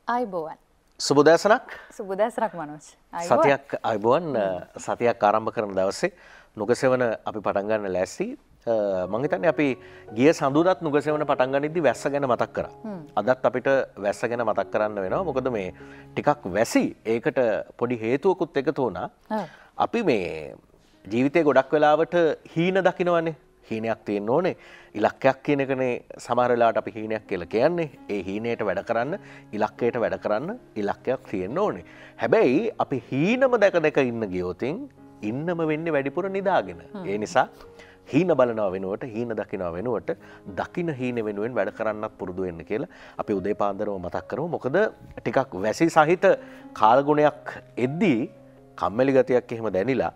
ආයිබෝවන්. සුබදෑසනක්. සුබදෑසනක් මනෝජ්. සතියක් ආයිබෝවන්. සතියක් ආරම්භ කරන දවසේ නුගසෙවන අපි පටන් ගන්න ලෑස්ති. මම හිතන්නේ අපි ගිය සඳුදාත් නුගසෙවන පටන් ගනිද්දි වැස්ස ගැන මතක් කරා. අදත් අපිට වැස්ස ගැන මතක් කරන්න වෙනවා. මොකද මේ ටිකක් වැසි ඒකට පොඩි හේතුවකුත් එකතු වුණා. අපි මේ ජීවිතේ ගොඩක් වෙලාවට හීන දකින්නවනේ. හීනයක් තියෙන්න ඕනේ. ඉලක්කයක් කියන එකනේ සමහර වෙලාවට අපි හීනයක් කියලා කියන්නේ. ඒ හීනයට වැඩ කරන්න, ඉලක්කයට වැඩ කරන්න ඉලක්කයක් තියෙන්න ඕනේ. හැබැයි අපි හීනම දැක දැක ඉන්න ගියොතින් ඉන්නම වෙන්නේ වැඩිපුර නිදාගෙන. ඒ නිසා හීන බලනවා වෙනුවට, හීන දකිනවා වෙනුවට, දකින්න හීන වෙනුවෙන් වැඩ කරන්නත් පුරුදු වෙන්න කියලා අපි උදේ පාන්දරම මතක් කරමු. මොකද ටිකක් වැසි සහිත කාලගුණයක් එද්දී කම්මැලි ගතියක් එහෙම දැනිලා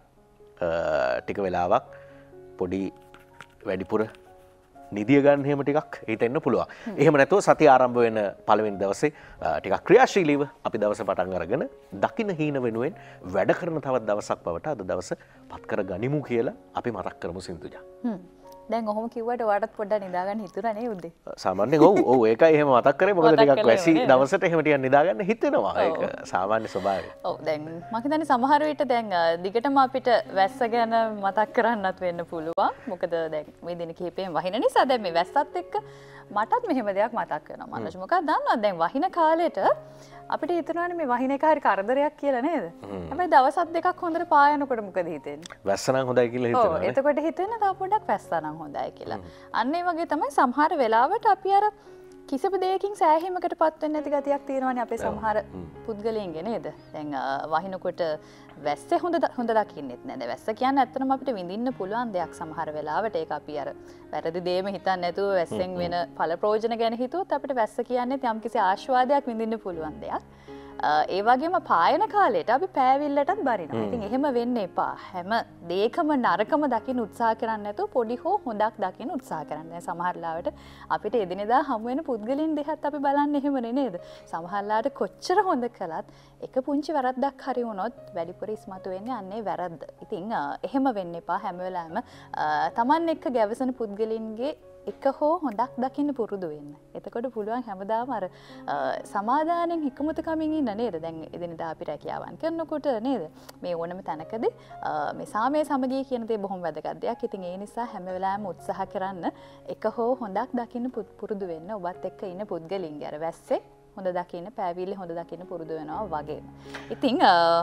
ටික වෙලාවක් පොඩි වැඩිපුර නිදිය ගන්න එහෙම ටිකක් හිතෙන්න පුළුවන්. එහෙම නැතුව සතිය ආරම්භ වෙන පළවෙනි දවසේ ටිකක් ක්‍රියාශීලීව අපි දවස පටන් අරගෙන දකින්න හීන වෙනුවෙන් වැඩ කරන තවත් දවසක් බවට අද දවස පත් කර ගනිමු කියලා අපි මතක් කරමු සින්දුජා. දැන් ඔහොම කිව්වට ඔයාටත් පොඩ්ඩක් නිදා ගන්න හිතුණා නේ උදේ. සාමාන්‍යයෙන් ඔව් ඒකයි එහෙම මතක් කරේ. මොකද ටිකක් වැසි දවසට එහෙම ටිකක් නිදා ගන්න හිතෙනවා. ඒක සාමාන්‍ය ස්වභාවය. ඔව් දැන් මම හිතන්නේ සමහර විට දැන් දිගටම අපිට වැස්ස ගැන මතක් කරන්නත් වෙන්න පුළුවන්. මොකද දැන් මේ දින කිහිපෙම වහින නිසා දැන් මේ වැස්සත් එක්ක මටත් මෙහෙම දෙයක් මතක් වෙනවා. මනෝජ් මොකක්ද දන්නවද දැන් වහින කාලෙට අපිට හිතනවානේ මේ වහින එක හරි කරදරයක් කියලා නේද? හැබැයි දවසක් දෙකක් හොඳට පායනකොට මොකද හිතෙන්නේ? වැස්ස නම් හොඳයි කියලා හිතනවා. ඔව් එතකොට හිතෙන්නේ තව පොඩ්ඩක් වැස්ස නම් හොඳයි කියලා. අන්න ඒ වගේ තමයි සමහර වෙලාවට අපි අර කිසිම දෙයකින් සෑහීමකට පත් වෙන්නේ නැති ගතියක් තියෙනවානේ අපේ සමහර පුද්ගලයන්ගේ නේද? දැන් වහිනකොට වැස්සේ හොඳ දකින්නෙත් නෑ. වැස්ස කියන්නේ ඇත්තටම අපිට විඳින්න පුළුවන් දෙයක් සමහර වෙලාවට. ඒක අපි අර වැරදි දෙයම හිතන්නේ නැතුව වැස්සෙන් වෙන ඵල ප්‍රයෝජන ගැන හිතුවොත් අපිට වැස්ස කියන්නේ යම්කිසි ආශාවාදයක් විඳින්න පුළුවන් දෙයක්. ඒ වගේම පායන කාලේට අපි පෑවිල්ලටත් බරිනවා. ඉතින් එහෙම වෙන්න එපා. හැම දෙයකම නරකම දකින්න උත්සාහ කරන්නේ නැතුව පොඩි හෝ හොඳක් දකින්න උත්සාහ කරන්න. දැන් සමහර ලාවට අපිට එදිනෙදා හමු වෙන පුද්ගලයන් දෙහත් අපි බලන්නේ එහෙමනේ නේද? සමහර ලාවට කොච්චර හොඳ කළත් එක පුංචි වැරද්දක් හරි වුණොත් වැඩිපුර ඉස්මතු වෙන්නේ අන්නේ වැරද්ද. ඉතින් එහෙම වෙන්න එපා. හැම වෙලාවෙම Taman එක්ක ගැවසෙන පුද්ගලින්ගේ එක හෝ හොඳක් දකින්න පුරුදු වෙන්න. එතකොට පුළුවන් හැමදාම අර සමාදානෙන් හිකමුතුකමින් ඉන්න නේද? දැන් එදිනෙදා අපි රැකියාවන් කරනකොට නේද? මේ ඕනම තැනකදී මේ සාමයේ සමගිය කියන දේ බොහොම වැදගත් දෙයක්. ඉතින් ඒ නිසා හැම වෙලාවෙම උත්සාහ කරන්න එක හෝ හොඳක් දකින්න පුරුදු වෙන්න. ඔබත් එක්ක ඉන්න පුද්ගලින්ගේ අර වැස්සේ හොඳ දකින්න, පෑවිල්ලේ හොඳ දකින්න පුරුදු වෙනවා වගේ. ඉතින්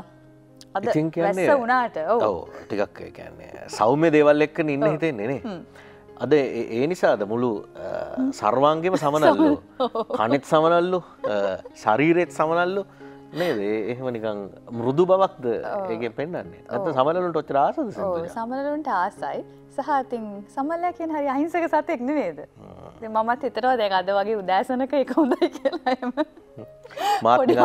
අද වැස්ස වුණාට ඔව් ටිකක් ඒ කියන්නේ සෞම්‍ය දේවල් එක්ක ඉන්න හිතෙන්නේ නේ. අද ඒ නිසාද මුළු සර්වාංගෙම සමනල්ලු, කනෙත් සමනල්ලු, ශරීරෙත් සමනල්ලු නේද? එහෙම නිකන් මෘදු බවක්ද ඒකෙන් පෙන්වන්නේ. නැත්නම් සමනලුන්ට ඔච්චර ආසද සින්දුජා? සමනලුන්ට ආසයි. සහ ඉතින් සමනලයා කියන්නේ හරි අහිංසක සතෙක් නෙමෙයිද? ඉතින් මමත් හිතනවා දැන් අද වගේ උදෑසනක ඒක හොඳයි කියලා එහෙම. මාත් නිකන්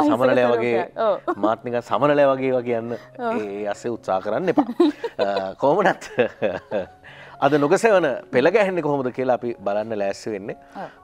සමනලයා වගේ කියන්න ඒ අස්සේ උත්සාහ කරන්න එපා. කොහොමදත් අද නුගසෙවන පෙළ ගැහෙන්නේ කොහොමද කියලා අපි බලන්න ලෑස්ති වෙන්නේ.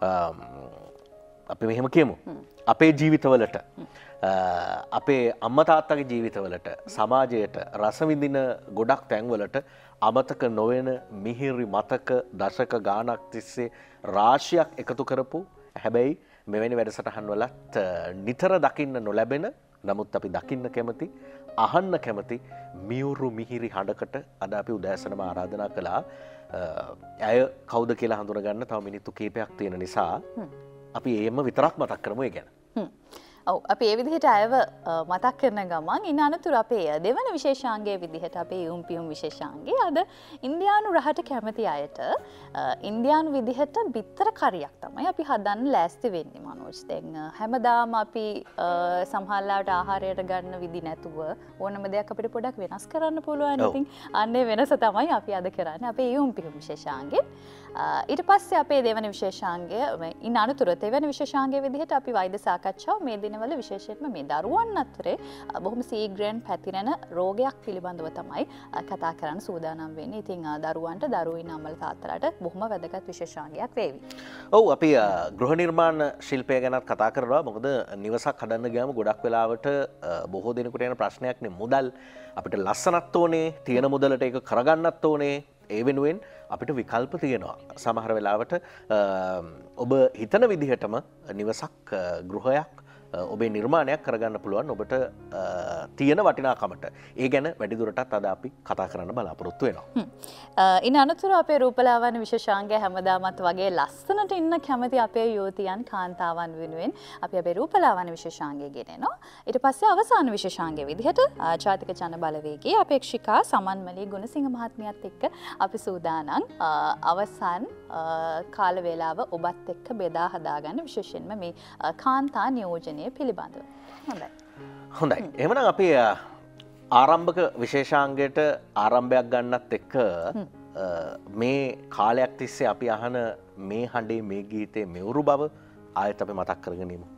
අපි මෙහෙම කියමු. අපේ ජීවිතවලට අපේ අම්මා තාත්තගේ ජීවිතවලට සමාජයට රස විඳින ගොඩක් තැන්වලට අමතක නොවන මිහිරි මතක දශක ගානක් තිස්සේ රාශියක් එකතු කරපු හැබැයි මෙවැනි වැඩසටහන් වලත් නිතර දකින්න නොලැබෙන නමුත් අපි දකින්න කැමති අහන්න කැමති මියුරු මිහිරි හඬකට අද අපි උදෑසනම ආරාධනා කළා. ඇය කවුද කියලා හඳුනගන්න තව මිනිත්තු කීපයක් තියෙන නිසා අපි ඒම විතරක් මතක් කරමු ඒ ගැන. ඔව් අපි ඒ විදිහට අයව මතක් කරන ගමන් ඉන්න අනතුරු අපේ දෙවන විශේෂාංගයේ විදිහට අපේ යුම්පියුම් විශේෂාංගයේ අද ඉන්දියානු රහට කැමති අයට ඉන්දියානු විදිහට බිත්තර කරියක් තමයි අපි හදන්න ලෑස්ති වෙන්නේ මනෝජ්. දැන් හැමදාම අපි සමහරවිට ආහාරයට ගන්න විදි නැතුව ඕනම දෙයක් අපිට පොඩක් වෙනස් කරන්න පුළුවන්. ඉතින් අන්නේ වෙනස තමයි අපි අද කරන්නේ අපේ යුම්පියුම් විශේෂාංගයේ. ඊට පස්සේ අපේ දෙවන විශේෂාංගය ඉන්න අනතුරු දෙවන විශේෂාංගයේ විදිහට අපි වෛද්‍ය සාකච්ඡාව මේ දිනවල විශේෂයෙන්ම මේ දරුවන් අතරේ බොහොම සීඝ්‍රයෙන් පැතිරෙන රෝගයක් පිළිබඳව තමයි කතා කරන්න සූදානම් වෙන්නේ. ඉතින් දරුවන්ට දරුවින් අම්මලා තාත්තලාට බොහොම වැදගත් විශේෂාංගයක් වේවි. ඔව් අපි ගෘහ නිර්මාණ ශිල්පය ගැනත් කතා කරනවා. මොකද නිවසක් හදන්න ගියාම ගොඩක් වෙලාවට බොහෝ දෙනෙකුට එන ප්‍රශ්නයක් නේ මුදල් අපිට ලස්සනත් ඕනේ, තියෙන මුදලට ඒක කරගන්නත් ඕනේ. ඒ වෙනුවෙන් අපිට විකල්ප තියෙනවා. සමහර වෙලාවට ඔබ හිතන විදිහටම නිවසක් ගෘහයක් ඔබේ නිර්මාණයක් කරගන්න පුළුවන් ඔබට තියෙන වටිනාකමට. ඒ ගැන වැඩිදුරටත් අද අපි කතා කරන්න බලාපොරොත්තු වෙනවා. ඉන් අනතුරු අපේ රූපලාවන්‍ය විශේෂාංගය හැමදාමත් වගේ ලස්සනට ඉන්න කැමති අපේ යුවතියන් කාන්තාවන් වෙනුවෙන් අපි අපේ රූපලාවන්‍ය විශේෂාංගය ගෙනෙනවා. ඊට පස්සේ අවසාන විශේෂාංගය විදිහට ජාතික ජන බලවේගයේ අපේක්ෂිකා සමන්මලී ගුණසිංහ මහත්මියත් එක්ක අපි සූදානම් අවසන් කාල වේලාව ඔබත් එක්ක බෙදා හදාගන්න විශේෂයෙන්ම මේ කාන්තා නියෝජනය පිළිබඳව. හොඳයි. හොඳයි. එහෙනම් අපි ආරම්භක විශේෂාංගයට ආරම්භයක් ගන්නත් එක්ක මේ කාලයක් තිස්සේ අපි අහන මේ හඬේ මේ ගීතේ මෙවුරු බව ආයෙත් අපි මතක් කරගෙන ඉමු.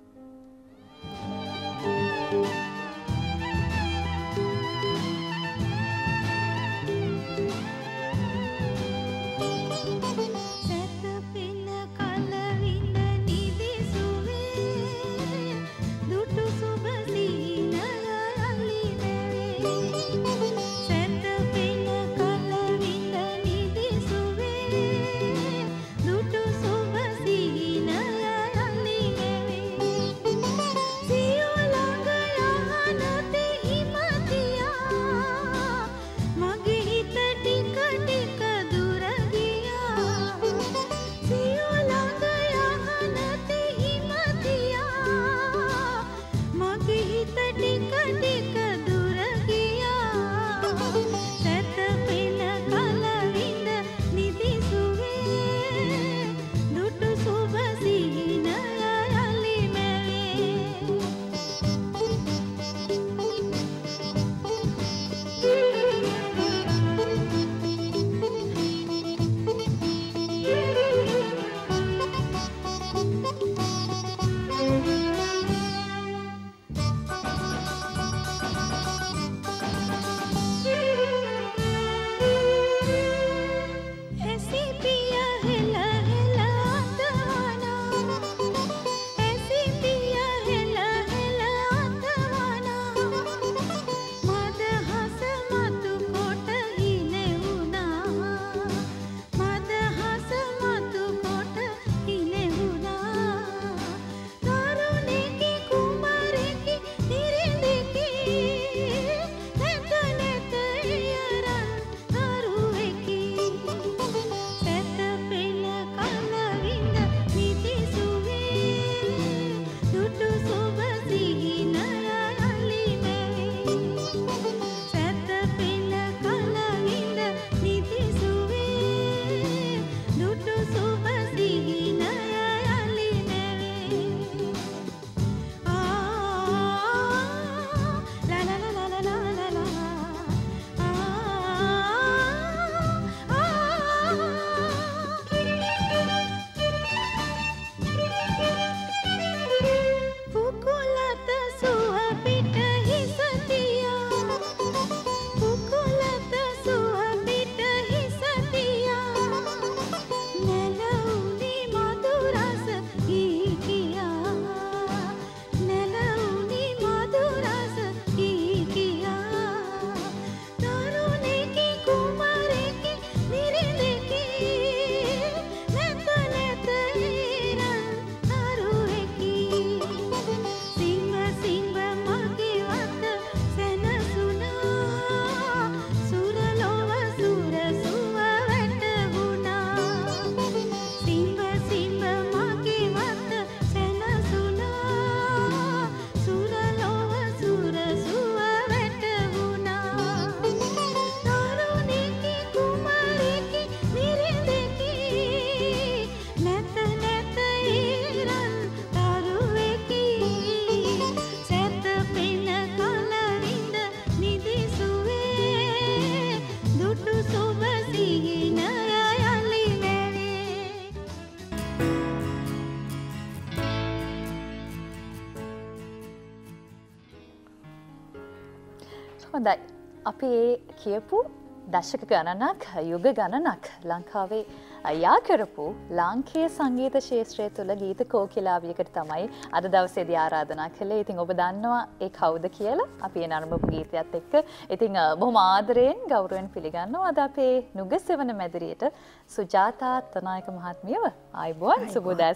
හොඳයි. අපි ඒ කියපු දශක ගණනක් යුග ගණනක් ලංකාවේ යා කරපු ලාංකීය සංගීත ශාස්ත්‍රය තුළ ගීත කෝකිලාවියකට තමයි අද දවසේදී ආරාධනා කළේ. ඉතින් ඔබ දන්නවා ඒ කවුද කියලා. අපි ඒ නරඹපු ගීතයත් එක්ක ඉතින් බොහොම ආදරයෙන් ගෞරවයෙන් පිළිගන්නවා අද අපේ නුගසෙවන මැදිරියට සුජාතා අත්තනායක මහත්මියව. ආයුබෝවන් සුබ උදෑසන.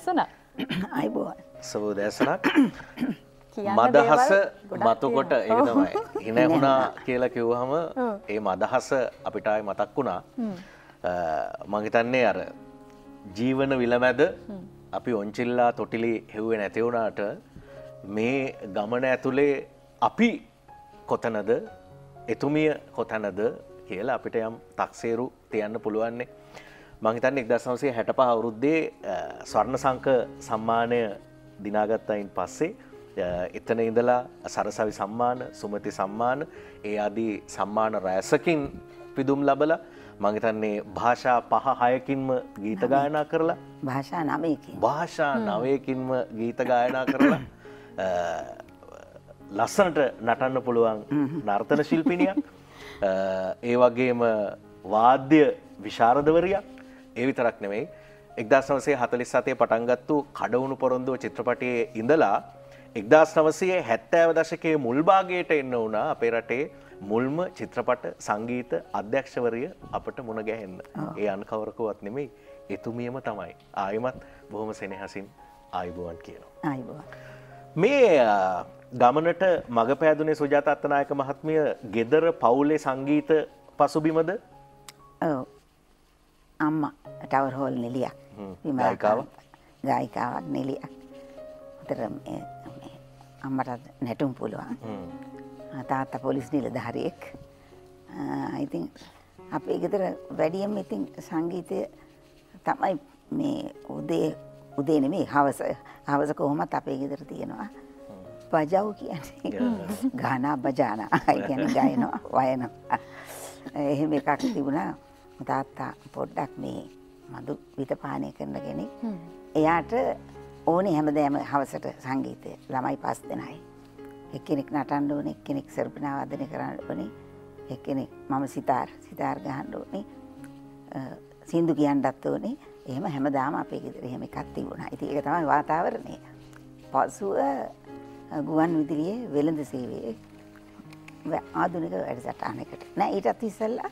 අයිබෝන්. සබෝදෑසනක් මදහස මතුකොට ඒක තමයි. හිනැහුණා කියලා කිව්වහම ඒ මදහස අපිට ආයේ මතක් වුණා. මම හිතන්නේ අර ජීවන විලමැද අපි ඔන්චිල්ලා තොටිලි හෙව්වේ නැති වුණාට මේ ගමන ඇතුලේ අපි කොතනද එතුමිය කොතනද කියලා අපිට යම් තක්සේරු තියන්න පුළුවන්නේ. මම හිතන්නේ 1965 අවුරුද්දේ ස්වර්ණ සංක සම්මානය දිනාගත්තයින් පස්සේ එතන ඉඳලා සරසවි සම්මාන, සුමති සම්මාන, ඒ ආදී සම්මාන රැසකින් පිදුම් ලැබලා මම හිතන්නේ භාෂා 5-6කින්ම ගීත ගායනා කරලා භාෂා 9කින් භාෂා 9කින්ම ගීත ගායනා කරලා ලස්සනට නටන්න පුළුවන් නර්තන ශිල්පිනියක්. ඒ වගේම වාද්‍ය විශාරදවරියක්. ඒ විතරක් නෙමෙයි 1947 පටන් ගත්තු කඩවුණු පොරොන්දුව චිත්‍රපටයේ ඉඳලා 1970 දශකයේ මුල් භාගයට එන්න වුණා අපේ රටේ මුල්ම චිත්‍රපට සංගීත අධ්‍යක්ෂවරිය අපට මුණ ගැහෙන්න. ඒ අන් කවරකවත් නෙමෙයි එතුමියම තමයි. ආයිමත් බොහොම සෙනෙහසින් ආයිබෝවන් කියනවා. අයිබෝන්. මේ ගමනට මඟ පෑදුනේ සුජාත අත්තනායක මහත්මිය ගෙදර පවුලේ සංගීත පසුබිමද? ඔව්. අම්මා ටවර් හෝල් නිලියක්. ගායිකාවක් නිලියක්. උතර අම්මට නැටුම් පුළුවන්. තාත්තා පොලිස් නිලධාරියෙක්. ඉතින් අපේ ගෙදර වැඩියෙන්ම ඉතින් සංගීතය තමයි මේ උදේ නෙමෙයි හවස කොහොමත් අපේ ගෙදර තියෙනවා. බජව් කියන්නේ ගානා බජානා. ඒ කියන්නේ ගායනවා වයනවා. එහෙම එකක් තිබුණා. තාත්තා පොඩ්ඩක් මේ මදු විතපානය කරන කෙනෙක්. එයාට ඕනේ හැමදාම හවසට සංගීතය. ළමයි 5 දෙනයි. එක්කෙනෙක් නටන්න ඕනේ, එක්කෙනෙක් සර්පනා වාදනය කරන්න ඕනේ, එක්කෙනෙක් මම සිතාර් ගහන්න ඕනේ, සින්දු කියන්නත් ඕනේ. එහෙම හැමදාම අපේ ගෙදර එහෙම එකක් තිබුණා. ඉතින් ඒක තමයි වාතාවරණය. පසුව ගුවන් විදුලියේ වෙළඳ සේවයේ ආධුනික වැඩසටහනකට නෑ ඊටත් ඉස්සෙල්ලා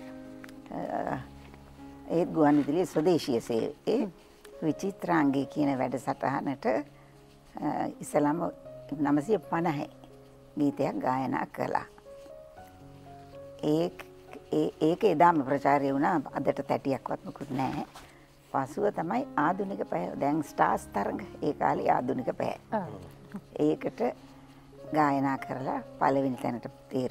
ඒත් ගුවන් විදුලියේ ස්වදේශීය සේවයේ විචිත්‍රාංගී කියන වැඩසටහනට ඉස්සලම 950 ගීතයක් ගායනා කළා. ඒක එදාම ප්‍රචාරය වුණා. අදට තැටියක්වත් මොකුත් නැහැ. පසුව තමයි ආධුනික පැය දැන් ස්ටාර්ස් තරඟ ඒ කාලේ ආධුනික පැය. ඒකට ගායනා කරලා පළවෙනි තැනට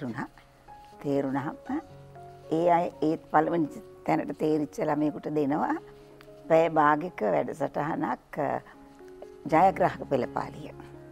තේරුණාම ඒ අය ඒත් පළවෙනි තැනට තේරිච්ච ළමයෙකුට දෙනවා පැය භාගයක වැඩසටහනක් ජයග්‍රාහක පෙළපාලිය.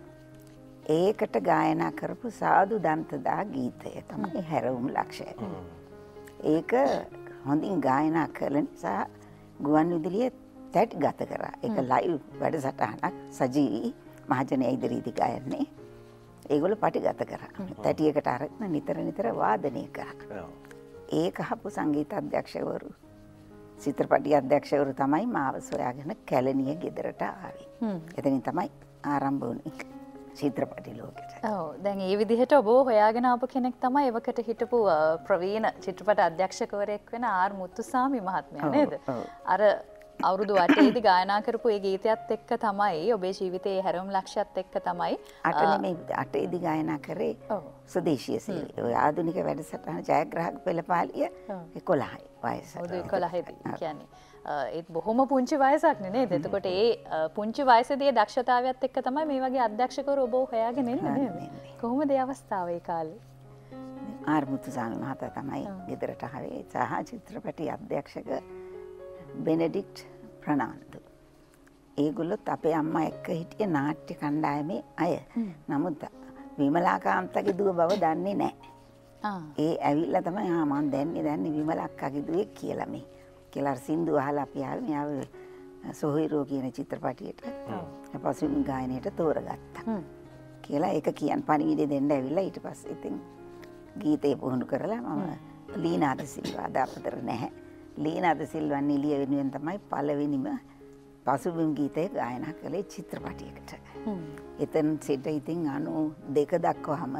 ඒකට ගායනා කරපු සාදු දන්තදා ගීතය තමයි හැරවුම් ලක්ෂය. ඒක හොඳින් ගායනා කළ නිසා ගුවන් විදුලියේ තැටි ගත කරා. ඒක ලයිව් වැඩසටහනක් සජීවී මහජනයා ඉදිරියේදී ගයන්නේ. ඒගොල්ලෝ පටිගත කරා. තැටියකට අරගෙන නිතර වාදනය කරා. ඒක අහපු සංගීත අධ්‍යක්ෂකවරු චිත්‍රපටි අධ්‍යක්ෂකවරු තමයි මාව සොයාගෙන කැලණිය ගෙදරට ආවේ. එතනින් තමයි ආරම්භ වුණේ චිත්‍රපටි ලෝකෙට. ඔව් දැන් මේ විදිහට ඔබ හොයාගෙන ආපු කෙනෙක් තමයි එවකට හිටපු ප්‍රවීණ චිත්‍රපට අධ්‍යක්ෂකවරයෙක් වෙන ආර් මුතුසාමි මහත්මයා නේද? අර අවුරුදු 8 ගායනා කරපු ඒ ගීතයත් එක්ක තමයි ඔබේ ජීවිතයේ හැරවුම් ලක්ෂයත් එක්ක තමයි 8 නෙමෙයි 8 ගායනා කරේ ස්වදේශීය සේවය. ඔය ආධුනික වැඩසටහන ජයග්‍රාහක පෙළපාලිය 11යි වයස. අවුරුදු 11දී කියන්නේ ඒත් බොහොම පුංචි වයසක් නේද? එතකොට ඒ පුංචි වයසේදී දක්ෂතාවයත් එක්ක තමයි මේ වගේ අධ්‍යක්ෂකවරු ඔබ හොයාගෙන එන්නේ නේද? කොහොමද ඒ අවස්ථාව ඒ කාලේ? ආර් මුතුසාමි මහතා තමයි ගෙදරට ආවේ. සහ චිත්‍රපටි අධ්‍යක්ෂක බෙනෙඩික්ට් ප්‍රනාන්දු. ඒගොල්ලොත් අපේ අම්මා එක්ක හිටිය නාට්‍ය කණ්ඩායමේ අය. නමුත් විමලා කාන්තගේ දුව බව දන්නේ නැහැ. ඒ ඇවිල්ලා තමයි මම දැන්නේ විමලා අක්කාගේ දුවේ කියලා මේ. කියලා සින්දු අහලා අපි ආවේ සොහොයිරෝ කියන චිත්‍රපටියට. පසුබිම් ගායනයට තෝරගත්තා. කියලා ඒක කියන් පණිවිඩය දෙන්න ඇවිල්ලා ඊට පස්සේ ඉතින් ගීතේ පුහුණු කරලා මම ලීනාද සිල්වා දාපතර නැහැ. ලීනාද සිල්වා නිලිය වෙනුවෙන් තමයි පළවෙනිම පසුබිම් ගීතය ගායනා කළේ චිත්‍රපටයකට. එතන සිට ඉතින් 92 දක්වාම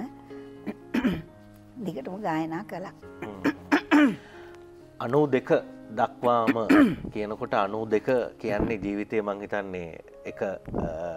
දිගටම ගායනා කළා. 92 දක්වාම කියනකොට 92 කියන්නේ ජීවිතේ මං හිතන්නේ එක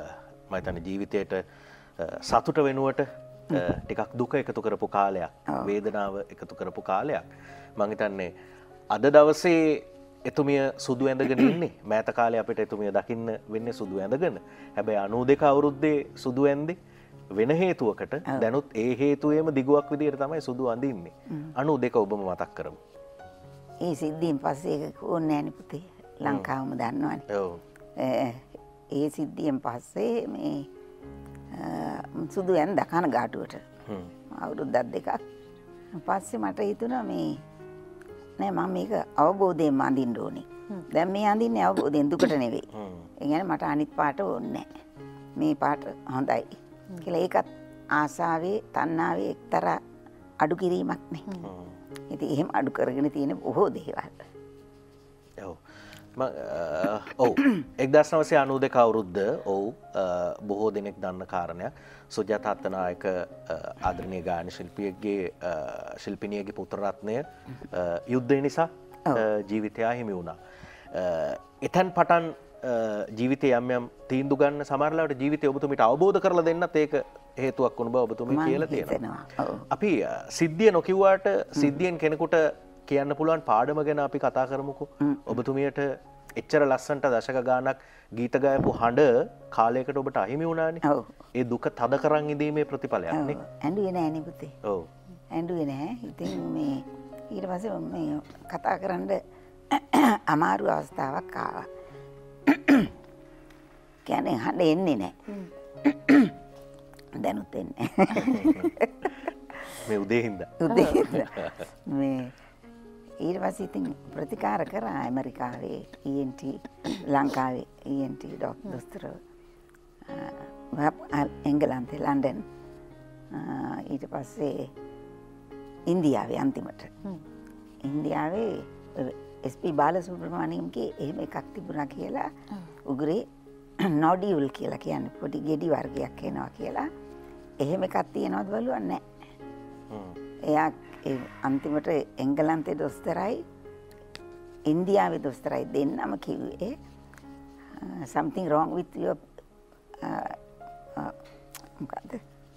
මම හිතන්නේ ජීවිතේට සතුට වෙනුවට ටිකක් දුක එකතු කරපු කාලයක්, වේදනාව එකතු කරපු කාලයක්. මම හිතන්නේ අද දවසේ එතුමිය සුදු ඇඳගෙන ඉන්නේ. මෑත කාලේ අපිට එතුමිය දකින්න වෙන්නේ සුදු ඇඳගෙන. හැබැයි 92 අවුරුද්දේ සුදු ඇඳේ වෙන හේතුවකට දැනුත් ඒ හේතුවේම දිගුවක් විදියට තමයි සුදු අඳින්නේ. 92 ඔබම මතක් කරමු. ඒ සිද්ධියෙන් පස්සේ ඒක ඕනේ නෑනේ පුතේ. ලංකාවම දන්නවනේ. ඔව්. ඒ සිද්ධියෙන් පස්සේ මේ සුදු ඇඳ කනගාටුවට. අවුරුද්දක් දෙකක්. පස්සේ මට හිතුණා මේ නෑ මම මේක අවබෝධයෙන් අඳින්න ඕනේ. දැන් මේ අඳින්නේ අවබෝධයෙන් දුකට නෙවෙයි. ඒ කියන්නේ මට අනිත් පාට ඕනේ නෑ. මේ පාට හොඳයි. කියලා ඒකත් ආසාවේ තණ්හාවේ එක්තරා අඩු කිරීමක් නේ. ඉතින් එහෙම අඩු කරගෙන තියෙන බොහෝ දේවල්. ඔව්. ඔව් 1992 අවුරුද්ද ඔව් බොහෝ දෙනෙක් දන්න කාරණයක්. සුජාත අත්තනායක ආදරණීය ගායන ශිල්පිනියගේ පුත්‍ර රත්නය යුද්ධය නිසා ජීවිතය අහිමි වුණා. එතෙන් පටන් ජීවිතේ යම් යම් තීන්දුව ගන්න සමහරවිට ජීවිතය ඔබතුමීට අවබෝධ කරලා දෙන්නත් ඒක හේතුවක් වුණ බව ඔබතුමී කියලා තියෙනවා. අපි සිද්ධිය නොකියුවාට සිද්ධියෙන් කෙනෙකුට කියන්න පුළුවන් පාඩම ගැන අපි කතා කරමුකෝ. ඔබතුමියට එච්චර ලස්සනට දශක ගානක් ගීත ගායපු හඬ කාලයකට ඔබට අහිමි වුණානේ. ඒ දුක තද කරන් ඉදීමේ ප්‍රතිඵලයක් නේ. ඇඬුවේ නෑනේ පුතේ. ඔව්. ඇඬුවේ නෑ. ඉතින් මේ ඊට පස්සේ මේ කතා කරන්න අමාරු අවස්ථාවක් ආවා. කියන්නේ හඬ එන්නේ නෑ. දැනුත් එන්නේ. මේ උදේ හින්දා. මේ ඊට පස්සේ ඉතින් ප්‍රතිකාර කරා ඇමරිකාවේ ENT ලංකාවේ ENT දොස්තර එංගලන්තේ ලන්ඩන් ඊට පස්සේ ඉන්දියාවේ අන්තිමට ඉන්දියාවේ SP බාලසුබ්‍රමණියම්ගේ එහෙම එකක් තිබුණා කියලා උගුරේ නොඩියුල් කියලා කියන්නේ පොඩි ගෙඩි වර්ගයක් එනවා කියලා එහෙම එකක් තියෙනවද බලුවා නැහැ. එයා අන්තිමට එංගලන්තේ දොස්තරයි ඉන්දියාවේ දොස්තරයි දෙන්නම කිව්වේ something wrong with your මොකද්ද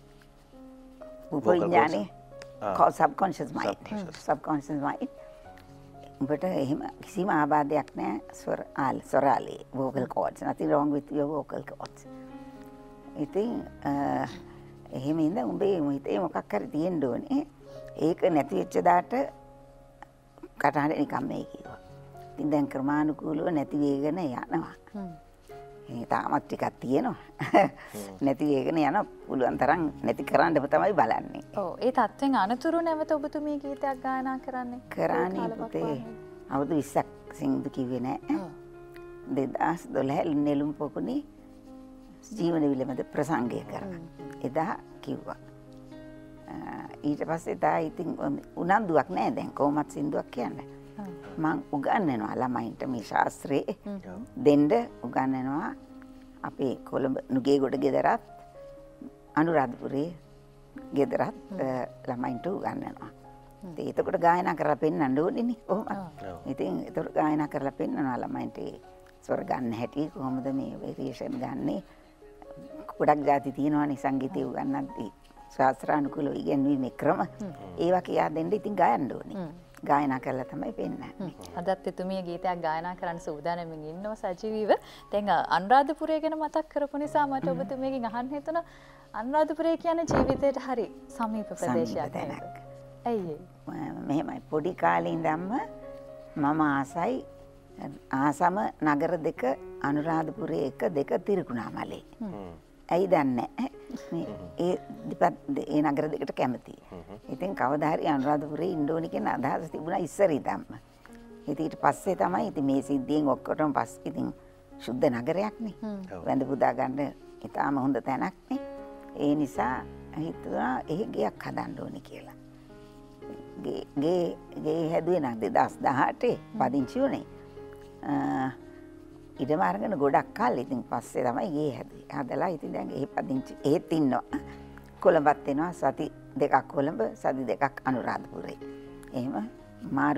උපවිඥානේ subconscious mind උඹට එහෙම කිසිම ආබාධයක් නැහැ ස්වරාලේ vocal cords nothing wrong with your vocal cords. ඉතින් එහෙම ඉඳන් උඹේ හිතේ මොකක් හරි තියෙන්න ඕනේ. ඒක නැති වෙච්ච දාට කටහඬ නිකම් මේ කිව්වා. ඉතින් දැන් ක්‍රමානුකූලව නැති වේගන යනවා. ඒ තාමත් ටිකක් තියෙනවා. නැති වේගන යන පුළුවන් තරම් නැති කරන්නම තමයි බලන්නේ. ඔව් ඒ තත්ත්වෙන් අනතුරු නැවත ඔබතුමී ගීතයක් ගායනා කරන්නේ. කරානේ පුතේ. අවුරුදු 20ක් සිංදු කිව්වේ නෑ. 2012 නෙළුම් පොකුණේ ජීවන විලමද ප්‍රසංගය කරා. එදා කිව්වා. ඊට පස්සේ තා ඉතින් උනන්දුවක් නෑ දැන් කොහොමත් සින්දුවක් කියන්නේ. මං උගන්වනවා ළමයින්ට මේ ශාස්ත්‍රයේ දෙන්න උගන්වනවා අපේ කොළඹ නුගේගොඩ ගෙදරත් අනුරාධපුරේ ගෙදරත් ළමයින්ට උගන්වනවා. ඉතින් එතකොට ගායනා කරලා පෙන්නන්න ඕනේනේ කොහොමද. ඉතින් එතකොට ගායනා කරලා පෙන්නනවා ළමයින්ට ස්වර ගන්න හැටි කොහොමද මේ වේරියේෂන් ගන්නේ. ගොඩක් જાති තියෙනවානේ සංගීතය උගන්වද්දී. ශාස්ත්‍රානුකූලව ඉගෙනීමේ ක්‍රම ඒවා කියා දෙන්න ඉතින් ගයන්න ඕනේ. ගායනා කරලා තමයි පෙන්නන්නේ. අදත් එතුමිය ගීතයක් ගායනා කරන්න සූදානම්ින් ඉන්නවා සජීවීව. දැන් අනුරාධපුරය ගැන මතක් කරපු නිසා මට ඔබතුමියගෙන් අහන්න හිතුණා අනුරාධපුරය කියන්නේ ජීවිතේට හරි සමීප ප්‍රදේශයක් නේද? ඇයි මෙහෙමයි පොඩි කාලේ ඉඳන්ම මම ආසම නගර දෙක අනුරාධපුරේ 1 2 තිරිකුණාමලේ. ඇයි දන්නේ ඒ නගර දෙකට කැමති. ඉතින් කවදා හරි අනුරාධපුරේ ඉන්න ඕනි කියන අදහස තිබුණා ඉස්සර ඉඳන්ම. ඉතින් ඊට පස්සේ තමයි ඉතින් මේ සිද්ධියෙන් ඔක්කොටම පස්සේ ඉතින් සුද්ධ නගරයක්නේ. වැඳ පුදා ගන්න ඉතාම හොඳ තැනක් නේ. ඒ නිසා හිතුවා ඒ ගයක් හදන්න ඕනි කියලා. ගේ හැදුවේ නම් 2018 පදිංචි වුණේ. ඉඩම අරගෙන ගොඩක් කල් ඉතින් පස්සේ තමයි ගේ හැදුවේ. හදලා ඉතින් දැන් ඒ පදිංචි ඒත් ඉන්නවා. කොළඹත් එනවා සති 2ක් කොළඹ සති 2ක් අනුරාධපුරේ. එහෙම